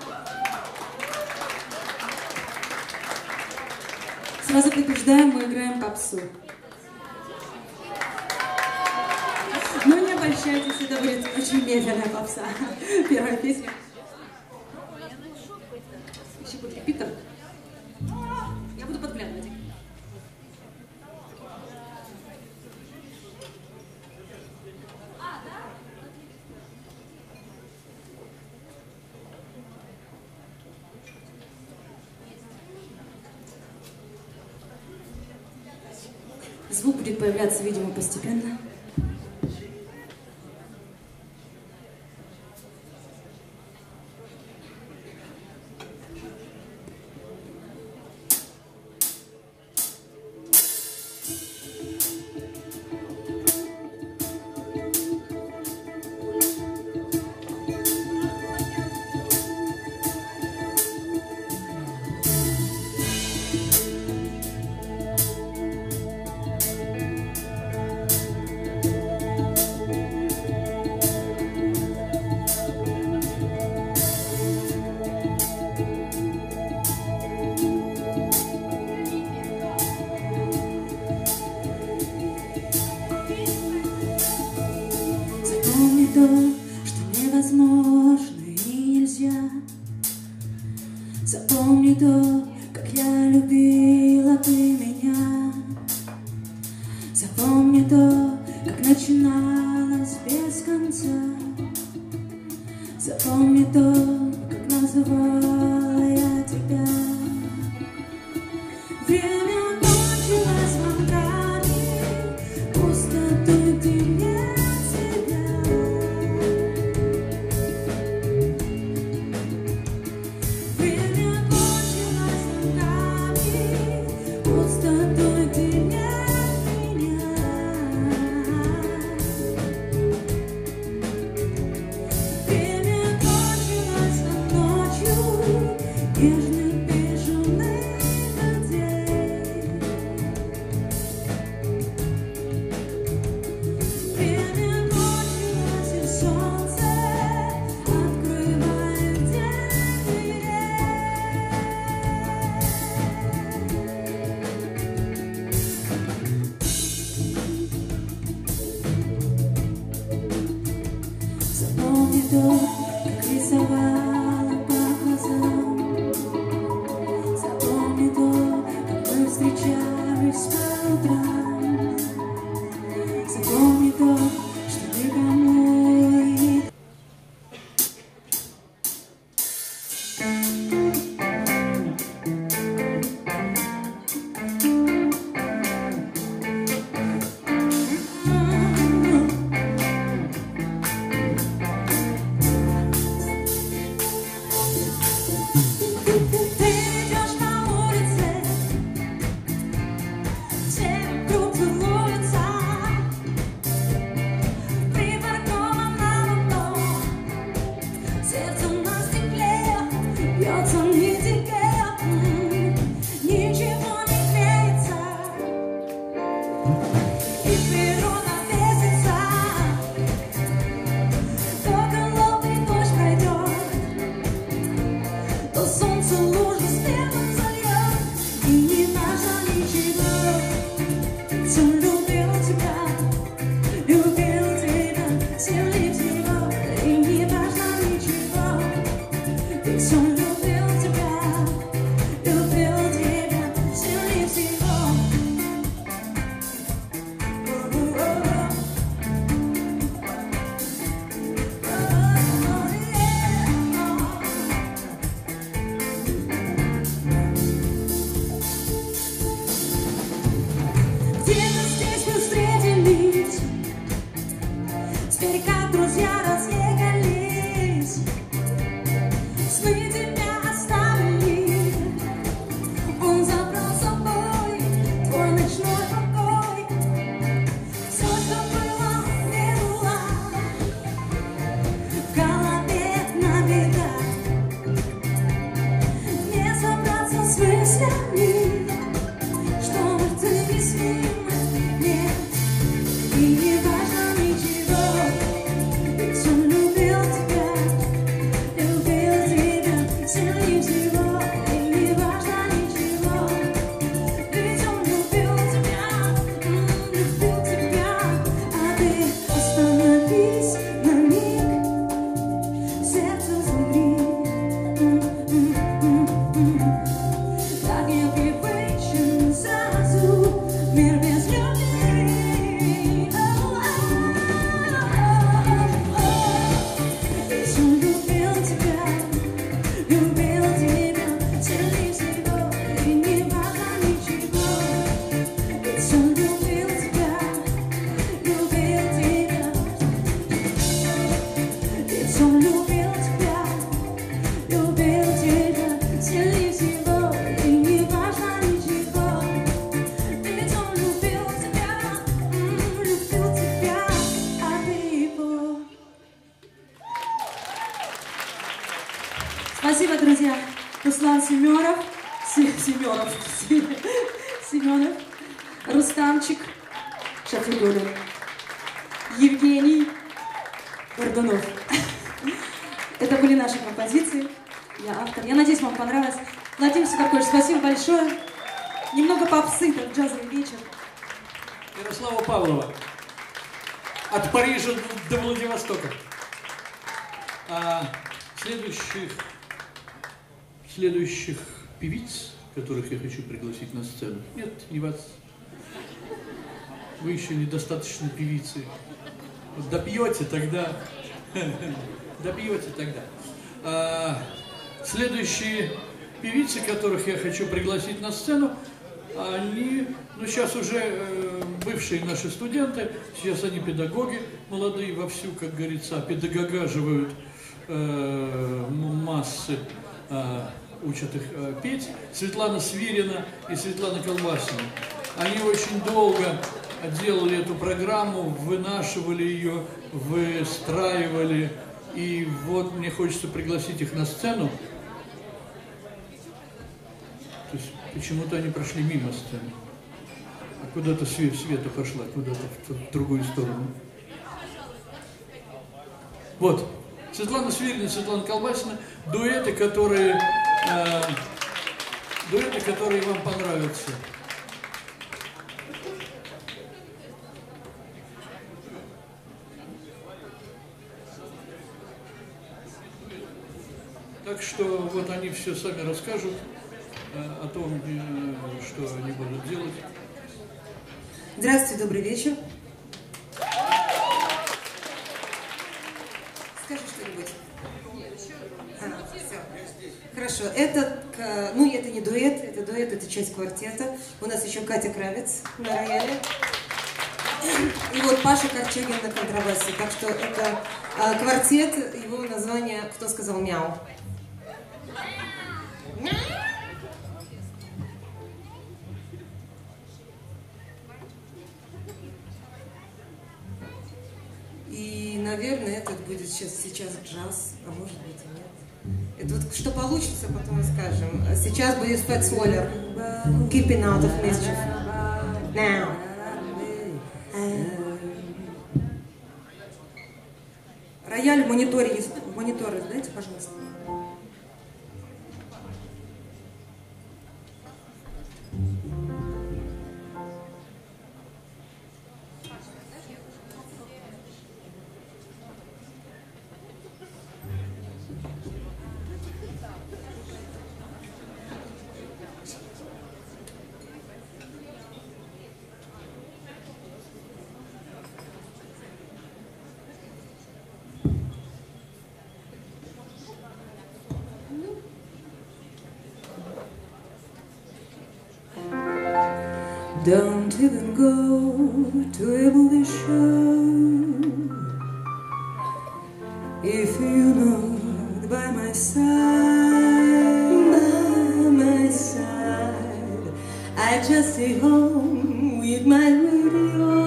F: Сразу предупреждаем, мы играем попсу. Но не обольщайтесь, это будет очень медленная попса. Первая песня. Еще будет репитер. Я буду подглядывать. Звук будет появляться, видимо, постепенно. То, что невозможно и нельзя. Запомни то, как я любила ты меня. Запомни то, как начиналось без конца. Запомни то, как называла я тебя. Время кончилось звонками, пустоту ты мне. Как рисовала по глазам. Запомни то, как мы встречались по утрам. Запомни то, что никому и не... тени, что ты без нет, и не важно ничего, ведь он любил тебя сильнее всего, и не важно ничего, ведь он любил тебя, а ты остановись на миг, сердце замри. Так непривычен сразу мир без любви. Ведь он любил тебя сильнее всего, и не важно ничего, ведь он любил тебя, ведь он любил тебя сильнее всего, и не важно ничего, ведь он любил тебя, а ты его. Спасибо, друзья. Руслан Семенов, Рустамчик Шафигулин, Евгений Гордунов. Это были наши композиции. Я автор. Я надеюсь, вам понравилось. Владимир Сидоркович, спасибо большое. Немного попсы, так джазовый вечер.
A: Ярослава Павлова. От Парижа до Владивостока. Следующих певиц, которых я хочу пригласить на сцену. Нет, не вас. Вы еще недостаточно певицы. Вот допьете тогда. Допьете тогда. Следующие певицы, которых я хочу пригласить на сцену, они, ну сейчас уже бывшие наши студенты, сейчас они педагоги, молодые вовсю, как говорится, педагогаживают массы, учат их петь. Светлана Свирина и Светлана Колбасина. Они очень долго делали эту программу, вынашивали ее, выстраивали. И вот мне хочется пригласить их на сцену. То есть почему-то они прошли мимо сцены. А куда-то Света пошла, куда-то в другую сторону. Вот. Светлана Свирина, Светлана Колбасина. Дуэты, которые вам понравятся. Так что вот они все сами расскажут о том, что они будут делать.
I: Здравствуйте, добрый вечер. Скажи что-нибудь. Все. Хорошо. Это не дуэт, это часть квартета. У нас еще Катя Кравец на рояле. И вот Паша Корчагин на контрабасе. Так что это квартет, его название «Кто сказал мяу?». И, наверное, этот будет сейчас джаз, а может быть и нет. Это вот что получится, потом и скажем. Сейчас будет Fats Waller, Keeping Out of Mischief. Now. Рояль в мониторе есть. Мониторы, дайте, пожалуйста. Don't even go to Emily show if you know by my side, I just stay home with my radio.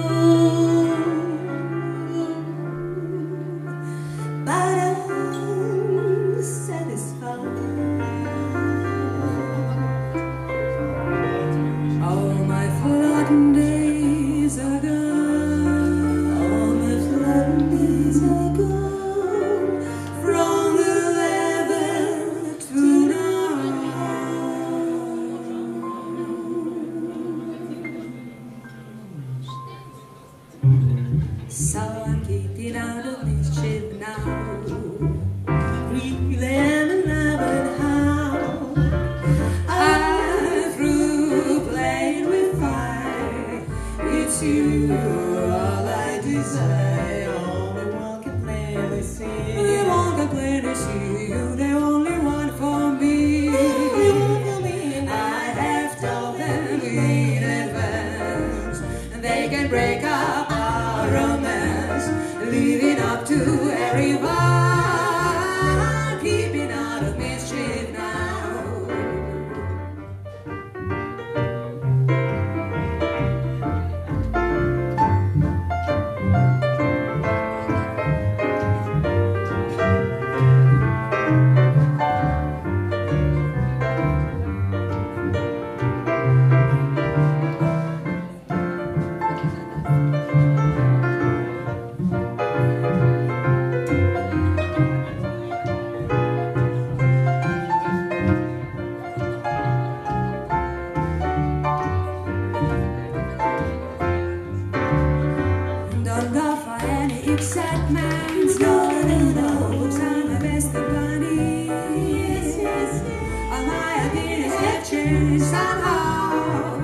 I: But I'm satisfied.
F: While my ideas have changed somehow.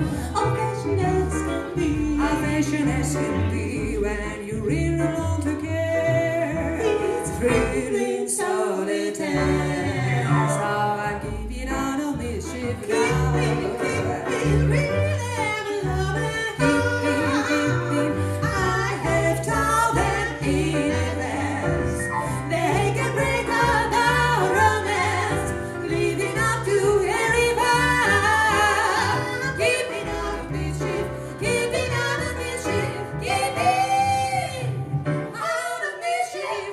F: Affection as can be when you really want to care. It's feeling solitaire. So I'm keeping out of mischief now. I have told them in advance they can break up our romance, leading up to a river. Keeping out of mischief, keeping out of mischief, keeping out of mischief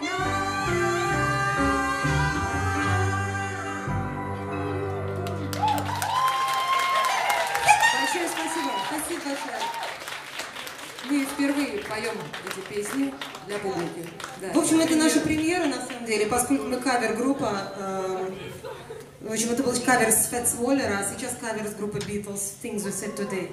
F: Большое спасибо. Спасибо большое. Мы впервые поем эти песни для публики. Да. В общем, это наша премьера, на самом деле, поскольку мы кавер-группа. В общем, это был кавер с Фэтс Уоллера, а сейчас кавер с группы Beatles «Things We Said Today».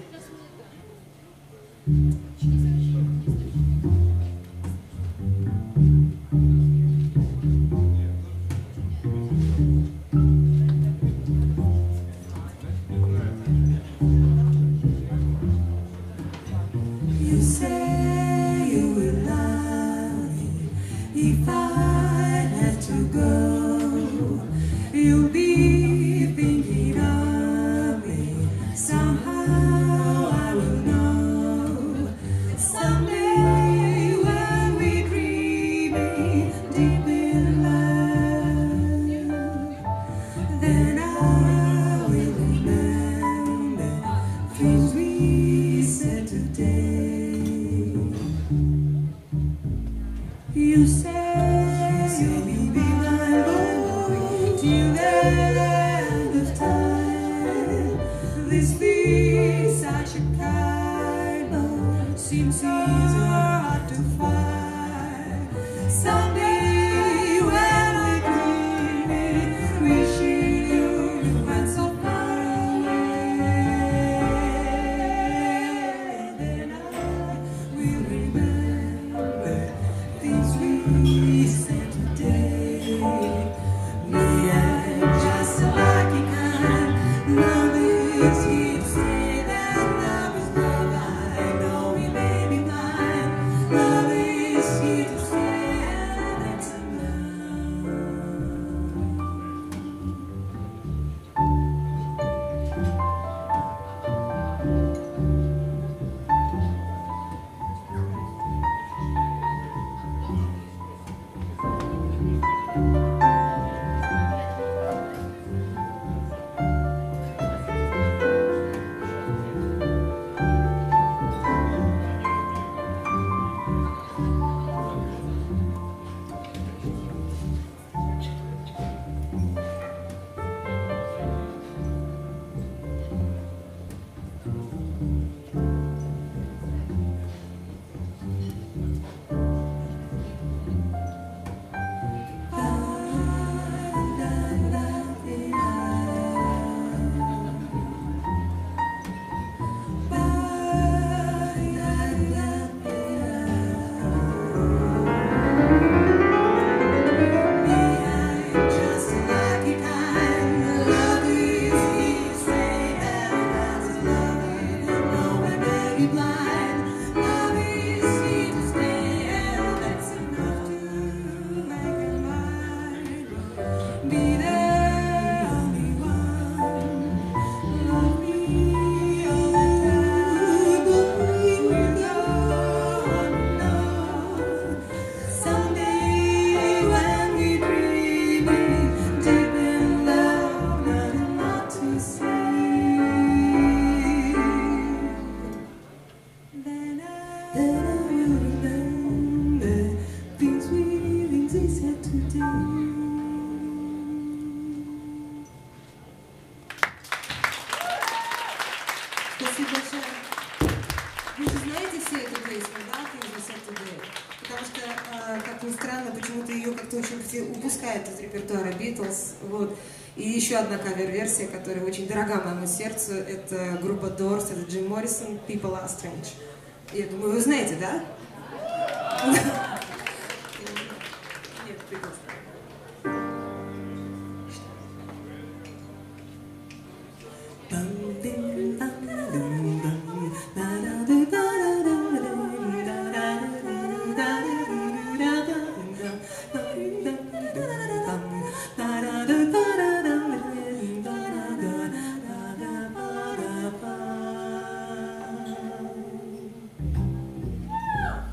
F: You say you will love me if I have to go. You'll be thinking of me. Somehow I will know. Someday when we're dreaming deep in love, then I will remember things we said today. You say you'll be my boy till the end of time. This feels such a kind of seems easier to find. Someday when we're dreaming, wishing you went so far away, then I will remember things we said today. Me, I'm just a lucky kind. Love is here to stay. That love is love. I know we may be blind. Love is here to stay, and that's enough. Спасибо большое. Вы же знаете все эту песню, да, Things We Said Today? Потому что, как ни странно, почему-то ее как-то очень все упускают из репертуара Beatles. Вот. И еще одна кавер-версия, которая очень дорога моему сердцу, это группа Doors, это Джим Моррисон, People Are Strange. Я думаю, вы знаете, да? Нет, прекрасно.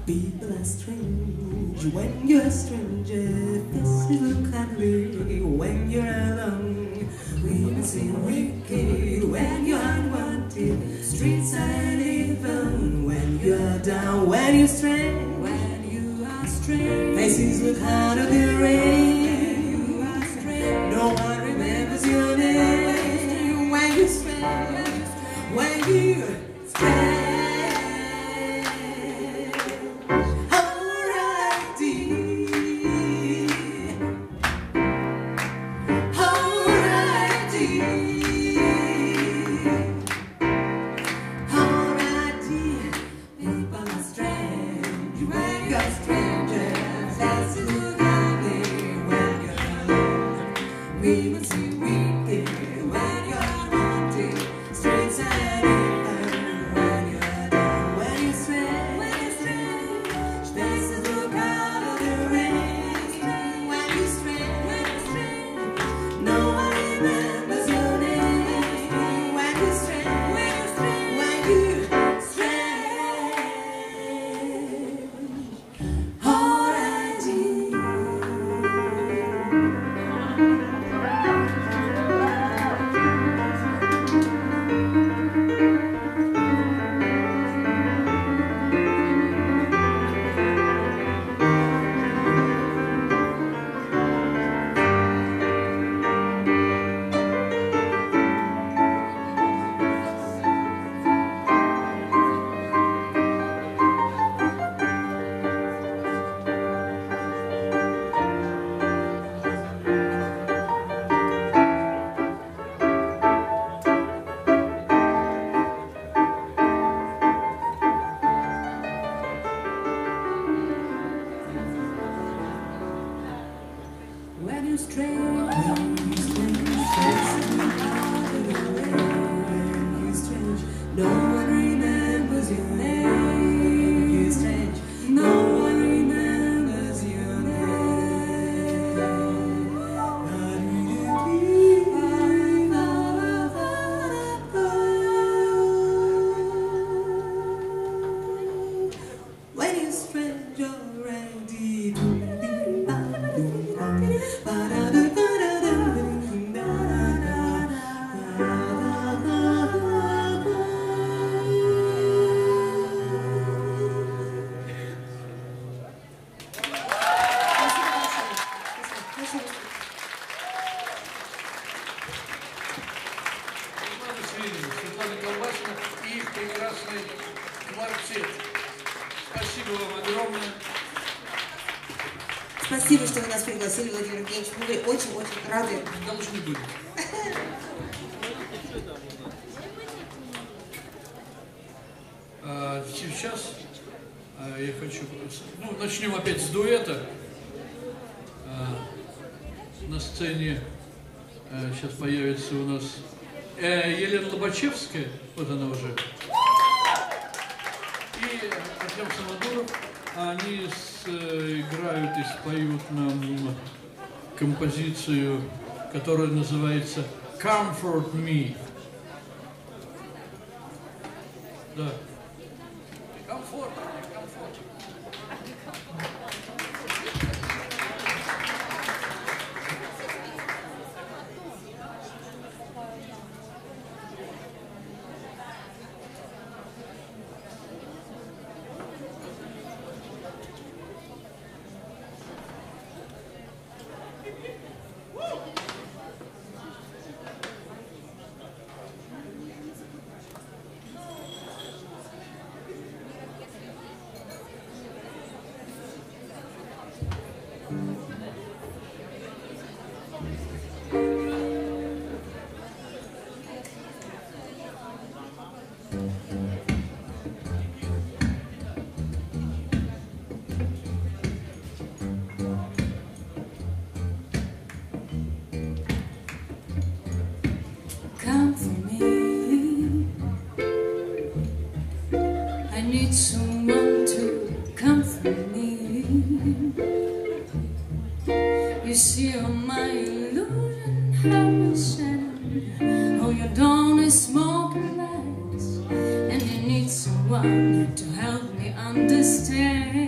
F: People are strange when you're a stranger. Faces look ugly when you're alone. Women seem wicked when you're unwanted. Streets are uneven when you're down. When you're strange, when you are strange. Faces look out of the rain. No one remembers your name. When you're strange, when you're strange.
A: Светлана Колбасина и их прекрасный квартет. Спасибо вам огромное.
I: Спасибо, что вы нас пригласили, Владимир Евгеньевич. Мы были очень-очень рады.
A: Должны были. Сейчас я хочу... начнем опять с дуэта. На сцене сейчас появится у нас Елена Лобачевская, вот она уже, и Артем Самодуров. Они играют и споют нам композицию, которая называется «Comfort Me». Да. Комфорт, комфорт.
F: Come for me. I need someone to comfort me. You see all my illusion, how it's shattered. Oh, your dawn is smoking lights, and I need someone to help me understand.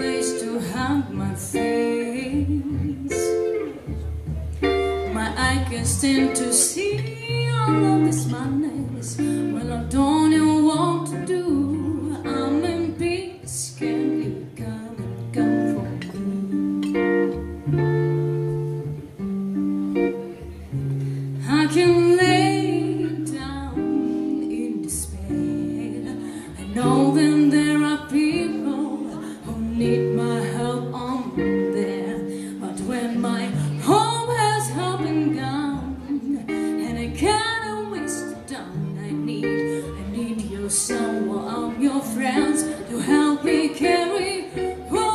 H: place to hide my face. My eye can stand to see all of this madness. Well, I don't know what to do. I'm in peace. Can you come and comfort me? I can lay down in despair. I know that there are people who need my help on there. But when my hope has helped and gone, and I can't waste it down, I need you someone, I'm your friends, to help me carry on.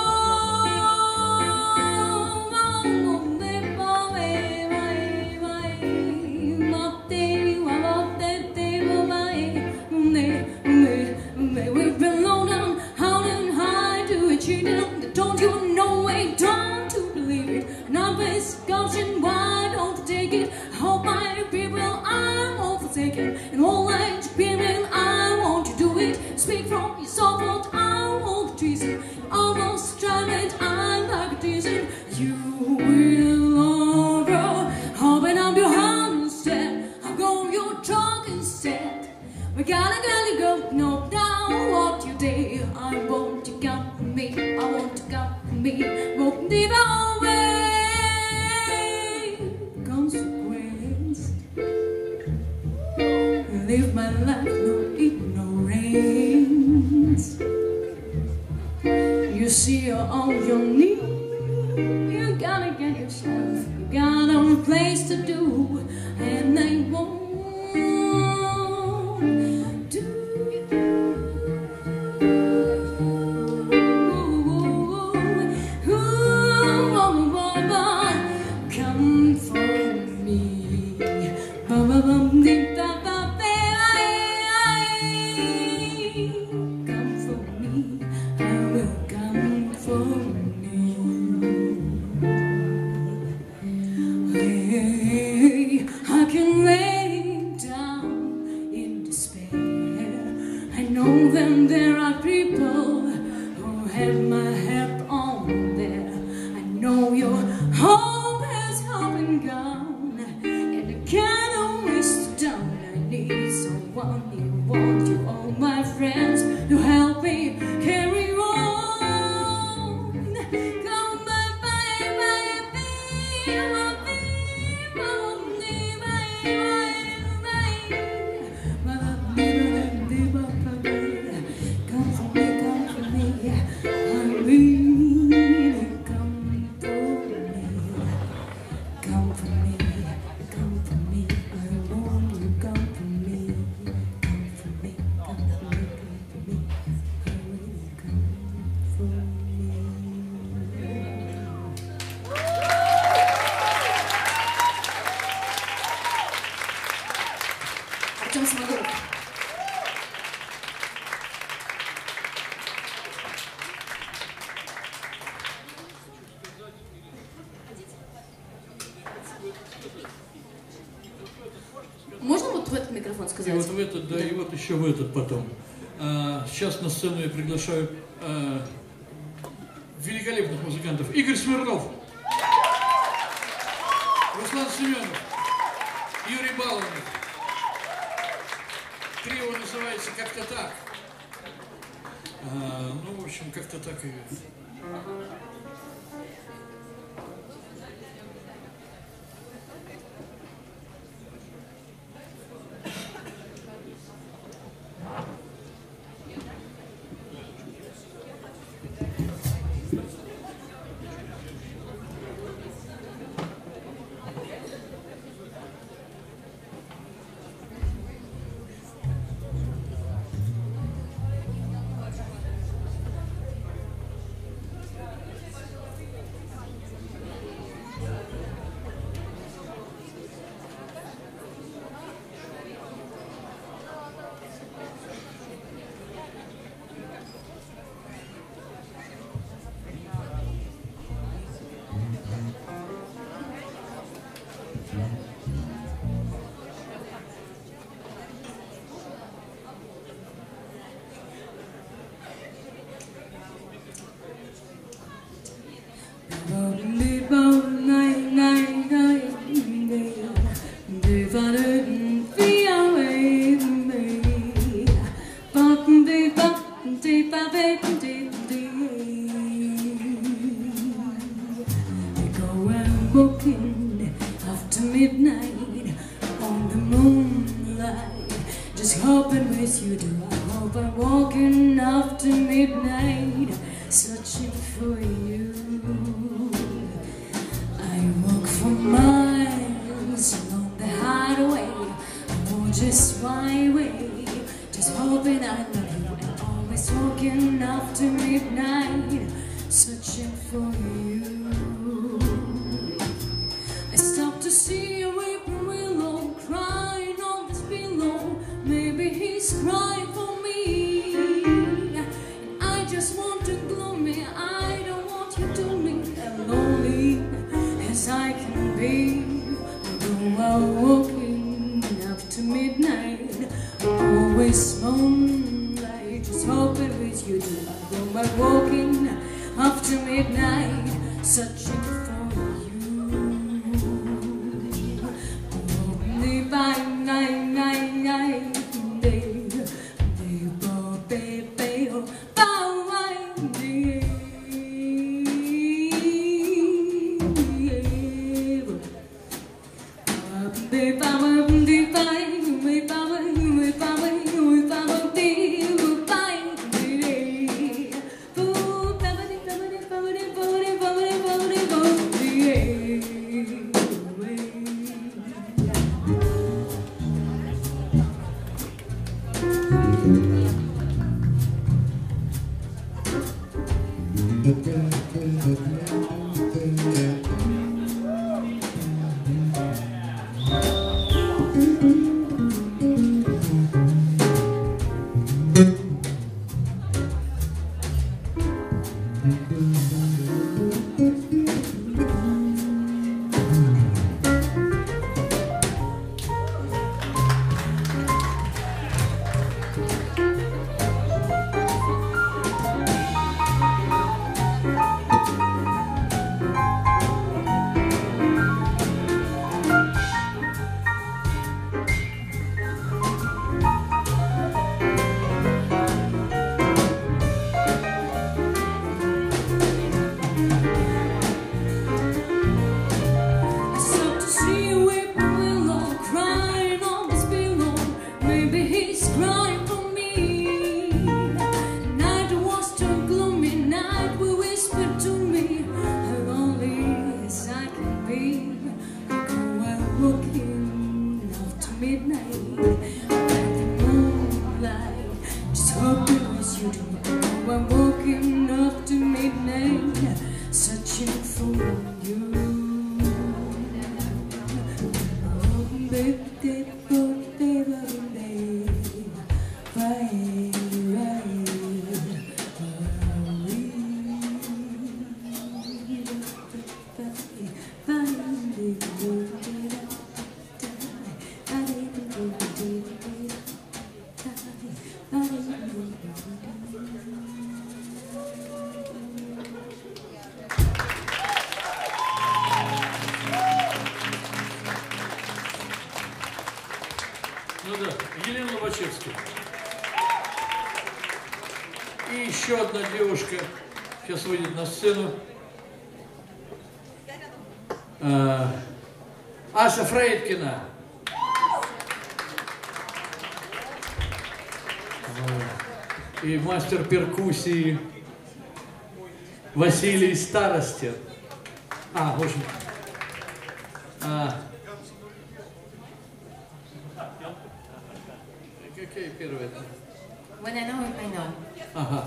H: We've been low down, out and high to a cheating. Don't you know it? Don't you believe it? And I'm discussion, why don't you take it? I hope my people, I won't forsake it. And all like people, I want you to do it. Speak from your soul, but I won't tease it. Almost try it, I like a teasing. You will over, open up your heart instead. I'll go your tongue instead. We gotta go, no doubt what you did. I want you come for me, I want you come for me. Won't leave away consequence. Live my life, no ignorance. You see you're on your knees. You gotta get yourself, you got a place to do, and they won't do. Come for me. Come for me. I will come for me. Hey, I can lay down in despair. I know that there are people who have my help on there. I know your hope has come and gone, and I can't waste it down. I need someone who wants you, all my friends, to help me carry on. Come bye bye bye come for me, I really come for me. Come for me, I want you, come for me. Come for me, come for me, I really come for me.
I: Артем Смогоров. Можно вот в этот микрофон
A: И
I: сказать?
A: вот в этот, да, и вот еще в этот потом. Сейчас на сцену я приглашаю великолепных музыкантов. Игорь Смирнов, Руслан Семенов, Юрий Баловник. Трио называется как-то так. Ну, в общем, как-то так и...
H: walking after midnight on the moonlight, just hoping with you do I hope I'm walking after midnight, searching for you. I walk for miles along the highway, or just my way, just hoping I love you, and always walking after midnight, searching for you. I stopped to see a weeping willow crying on this pillow. Maybe he's crying for me, and I just want to gloomy. I don't want you to me as lonely as I can be. Although I'm walking after midnight, always moonlight, just hoping with you to although I'm walking after midnight, searching for you. Bye, night, night, night, baby, baby, baby, oh, bye, baby.
A: Ну да, Елена Лобачевская. И еще одна девушка сейчас выйдет на сцену. Аша Фрейдкина. И мастер перкуссии Василий Старостин. Очень. Какая первая?
E: When I know it, I know.
A: Ага.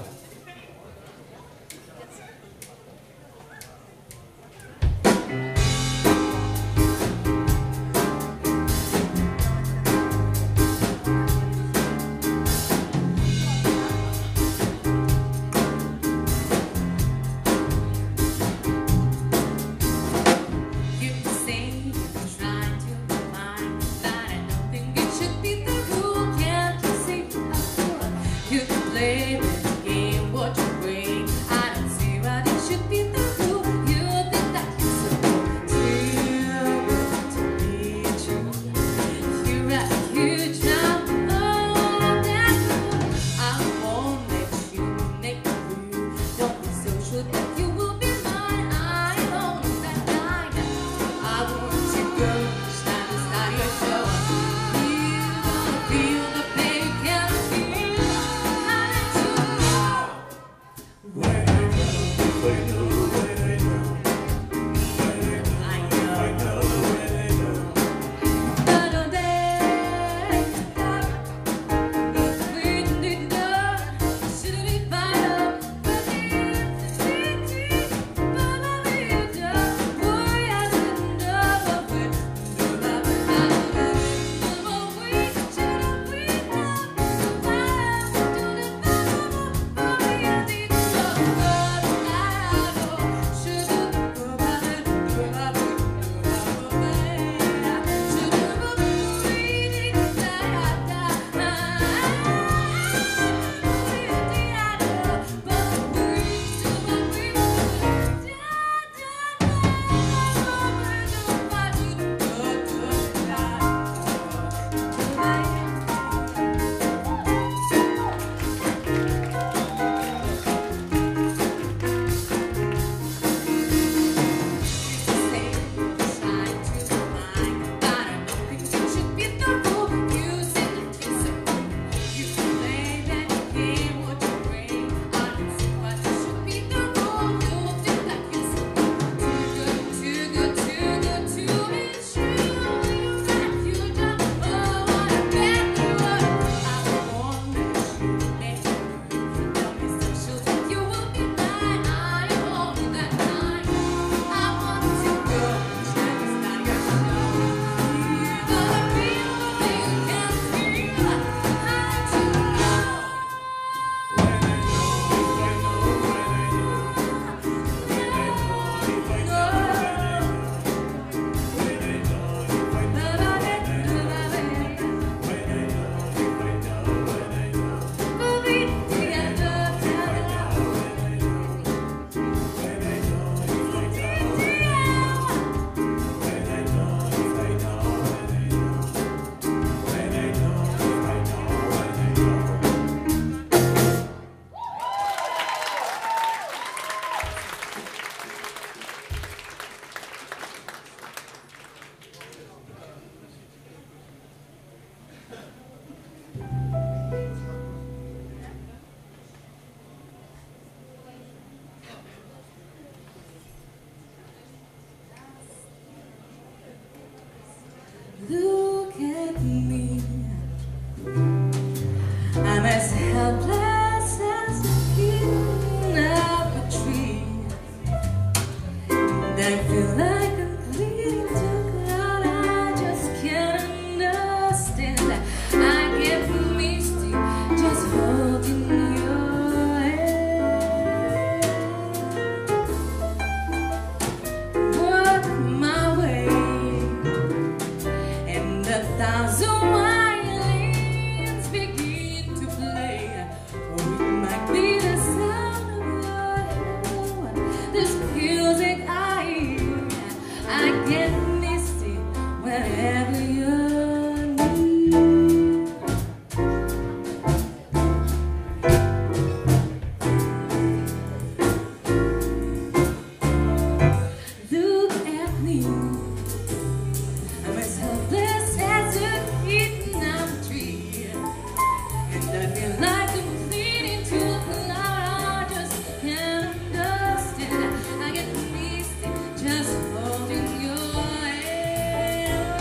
H: Look at me, I'm as helpless as a kitten up a tree, and I feel like I'm bleeding to God. I just can't understand. I get misty just holding your hand. Work my way, and 1,000 violins begin to play. Or it might be the sound of your hello. This music I hear, I get misty wherever you're near. Look at me, I'm as helpless as a kitten on a tree, and I feel like I'm bleeding to the cloud. I just can't understand. I get misty just holding your hand.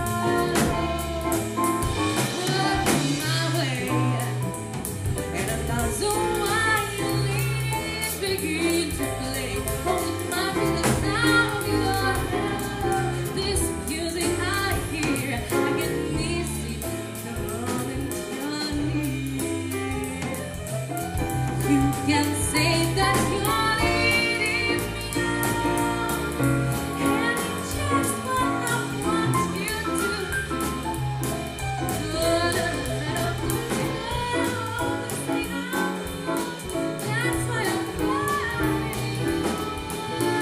H: Walking my way, and 1,000 violins begin to play. Oh, it might be the sound of your hello. This music I hear, I get misty the moment you're near. You can say that you're leading me on, and it's just what I want you to do. That's why I'm crying.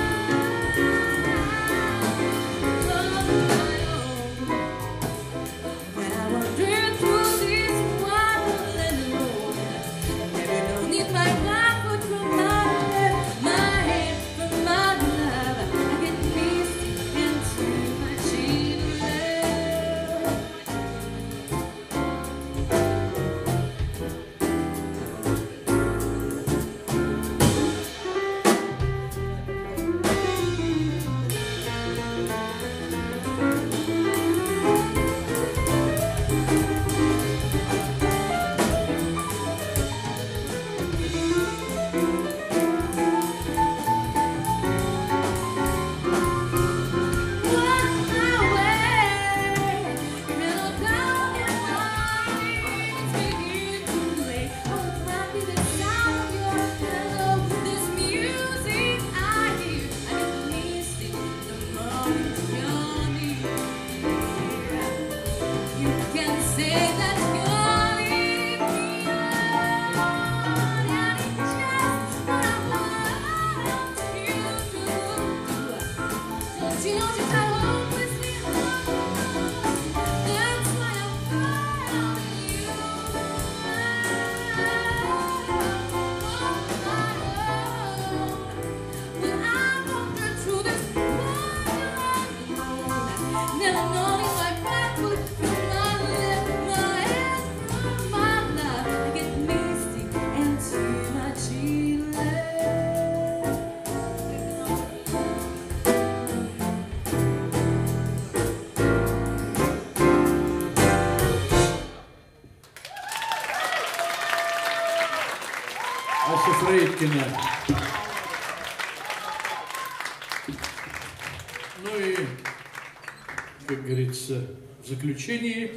A: и, как говорится, в заключении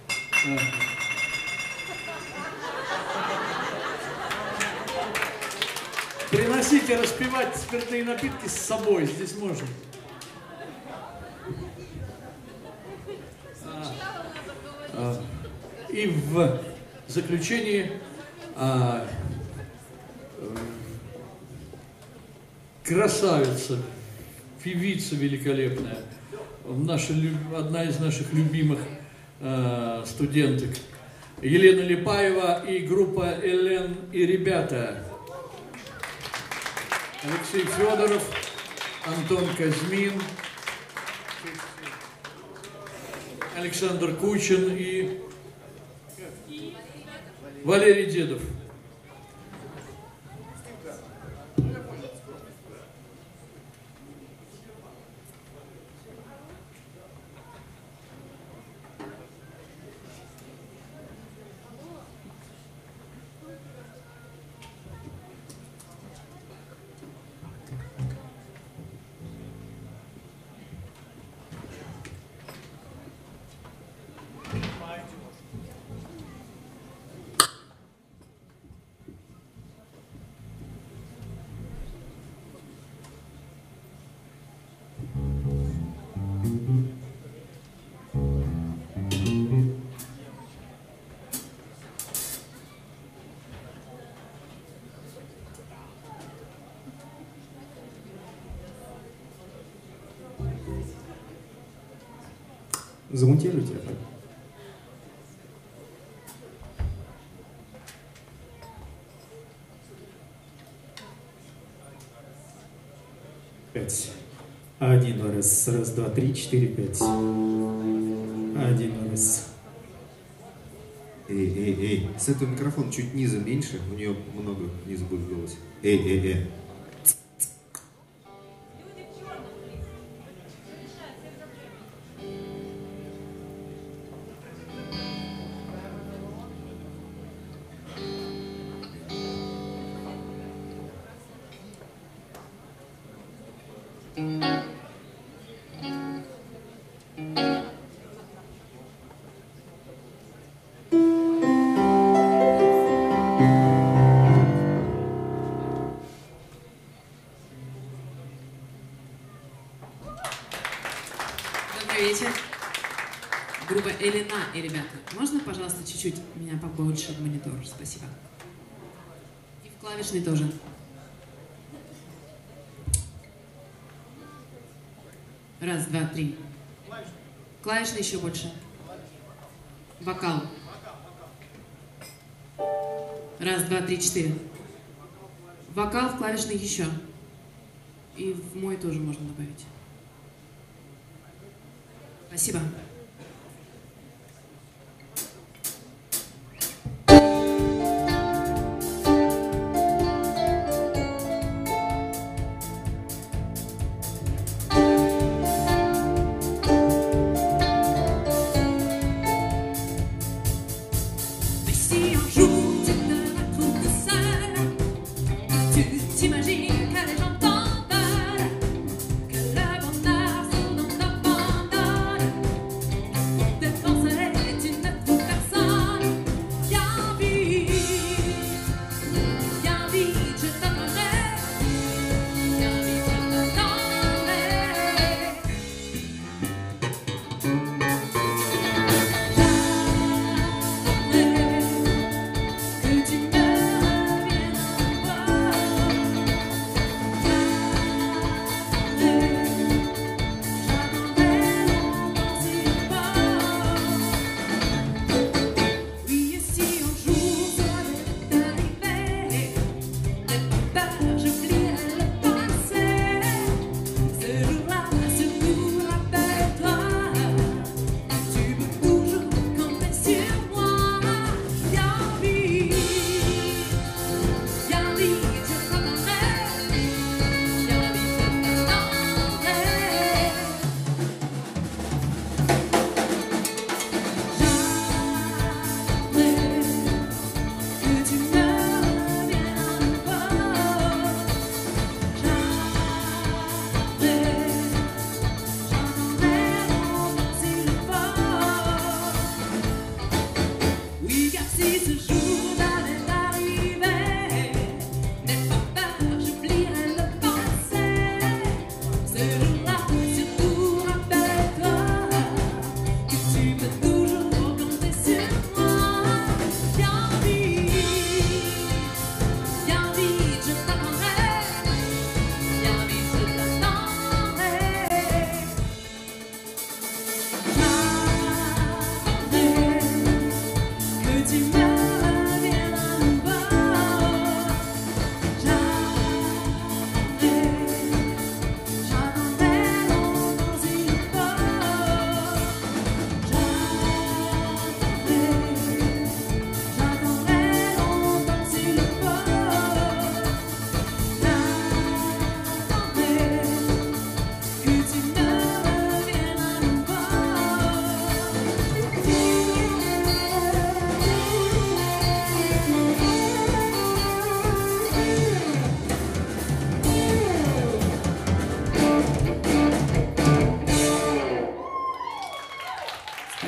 A: приносите распивать спиртные напитки с собой, здесь можно. И в заключении красавица, певица великолепная, одна из наших любимых студенток, Елена Липаева и группа «Элен и ребята». Алексей Федоров, Антон Казьмин, Александр Кучин и Валерий Дедов.
J: Замонтируйте это. Пять. Один раз. Раз, два, три, четыре, пять. Один раз.
K: Эй. С этого микрофона чуть низа меньше. У нее много низа будет в голосе. Эй.
L: Добрый вечер. Группа Элена и ребята. Можно, пожалуйста, чуть-чуть меня побольше в монитор? Спасибо. И в клавишный тоже. Раз, два, три. Клавишный еще больше. Вокал. Раз, два, три, четыре. Вокал в клавишный еще. И в мой тоже можно добавить. Спасибо.
F: T'imagines que les gens t'entendent, que le bonheur se donne.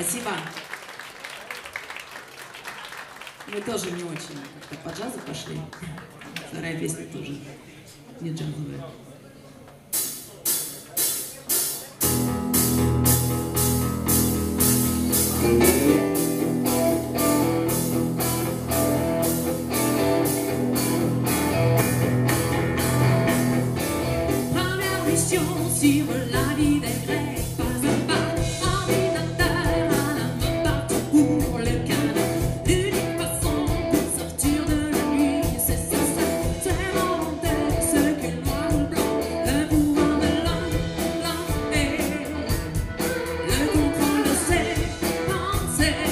L: Спасибо. Мы тоже не очень как-то по джазу пошли. Вторая песня тоже не джазовая.
F: Première mission sur la vie des Grecs, pas à pas, ordinateur à la main partout pour le canon. L'unique façon pour sortir de la nuit, c'est ça, c'est inventer ce que le noir ou le blanc, le pouvoir de l'homme et le contrôle de ses pensées.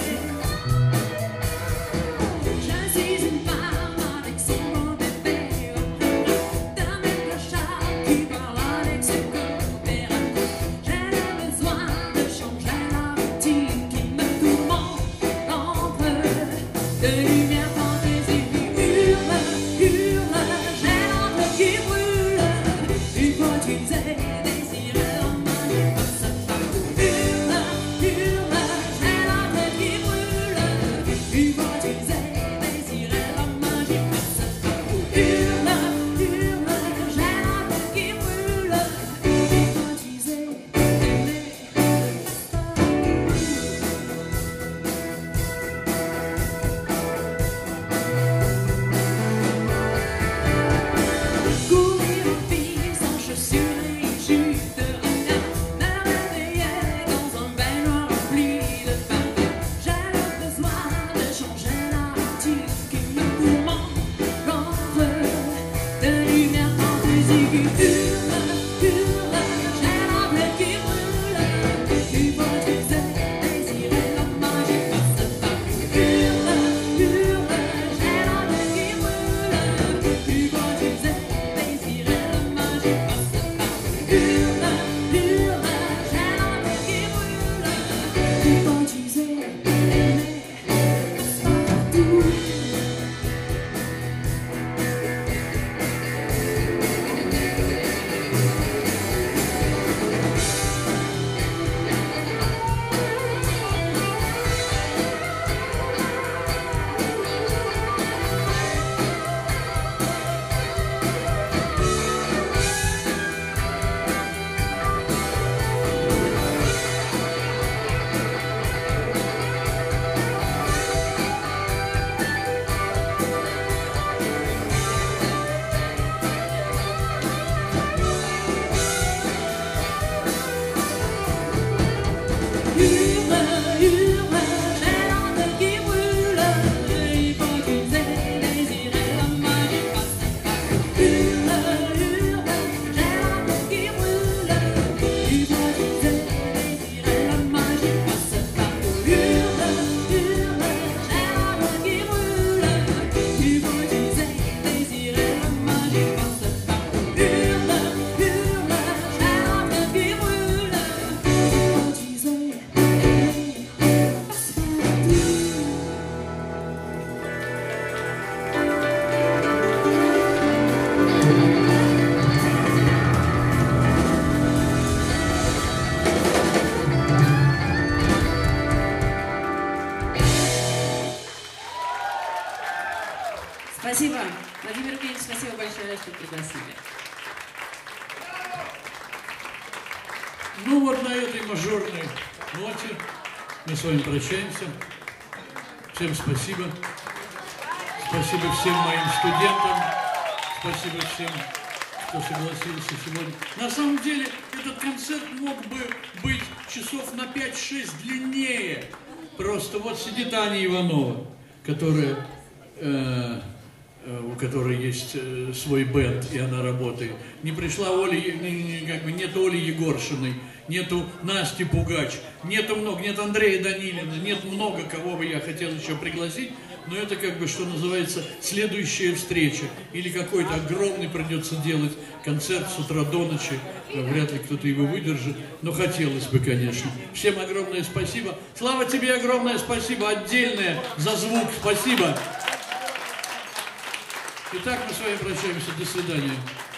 F: Je suis une femme avec son beau bébé au bras d'un mec le chat qui parle avec ses coopérations. J'ai le besoin de changer la routine qui me tourmente entre de lumière fantaisie qui hurle, hurle. J'ai l'entre qui brûle. Une fois utilisé, désiré, l'emmailler passe partout. Hurle, hurle. J'ai l'entre qui brûle. Une fois utilisé, désiré, l'emmailler passe partout. Hurle, hurle. J'ai l'entre qui brûle. Une fois utilisé, aimer courir en file sans chaussures et chute de rien, me réveiller dans un baignoire rempli de parfum. J'ai le besoin de changer la routine qui me tourmente entre de lumière fantaisie qui hurle, hurle. J'ai la plaie qui brûle. Une fois utilisé, désiré, la magie passe partout. Hurle, hurle. J'ai la plaie qui brûle. Une fois utilisé, désiré, la magie passe partout. Hurle, hurle. J'ai la plaie qui brûle. Une fois utilisé, aimer passe partout. Hurle, hurle, j'ai l'âme qui brûle. Il faut utiliser, désirer, la magie passe partout. Hurle, hurle, j'ai l'âme qui brûle. Il faut utiliser, désirer, la magie passe partout. Hurle, hurle, j'ai l'âme qui brûle. Il faut utiliser, désirer, la magie passe partout. Hurle, hurle, j'ai l'âme qui brûle. Il faut utiliser,
L: Спасибо. Владимир Евгеньевич, спасибо большое, что пригласили.
A: Ну вот на этой мажорной ноте мы с вами прощаемся. Всем спасибо. Спасибо всем моим студентам. Спасибо всем, кто согласился сегодня. На самом деле, этот концерт мог бы быть часов на 5-6 длиннее. Просто вот сидит Аня Иванова, которая, у которой есть свой бэнд, и она работает. Не пришла Оля, как бы нет Оли Егоршиной, нету Насти Пугач, нет Андрея Данилина, нет много кого бы я хотел еще пригласить. Но это как бы, что называется, следующая встреча. Или какой-то огромный придется делать концерт с утра до ночи. Вряд ли кто-то его выдержит, но хотелось бы, конечно. Всем огромное спасибо. Слава, тебе огромное спасибо, отдельное за звук. Спасибо. Итак, мы с вами прощаемся. До свидания.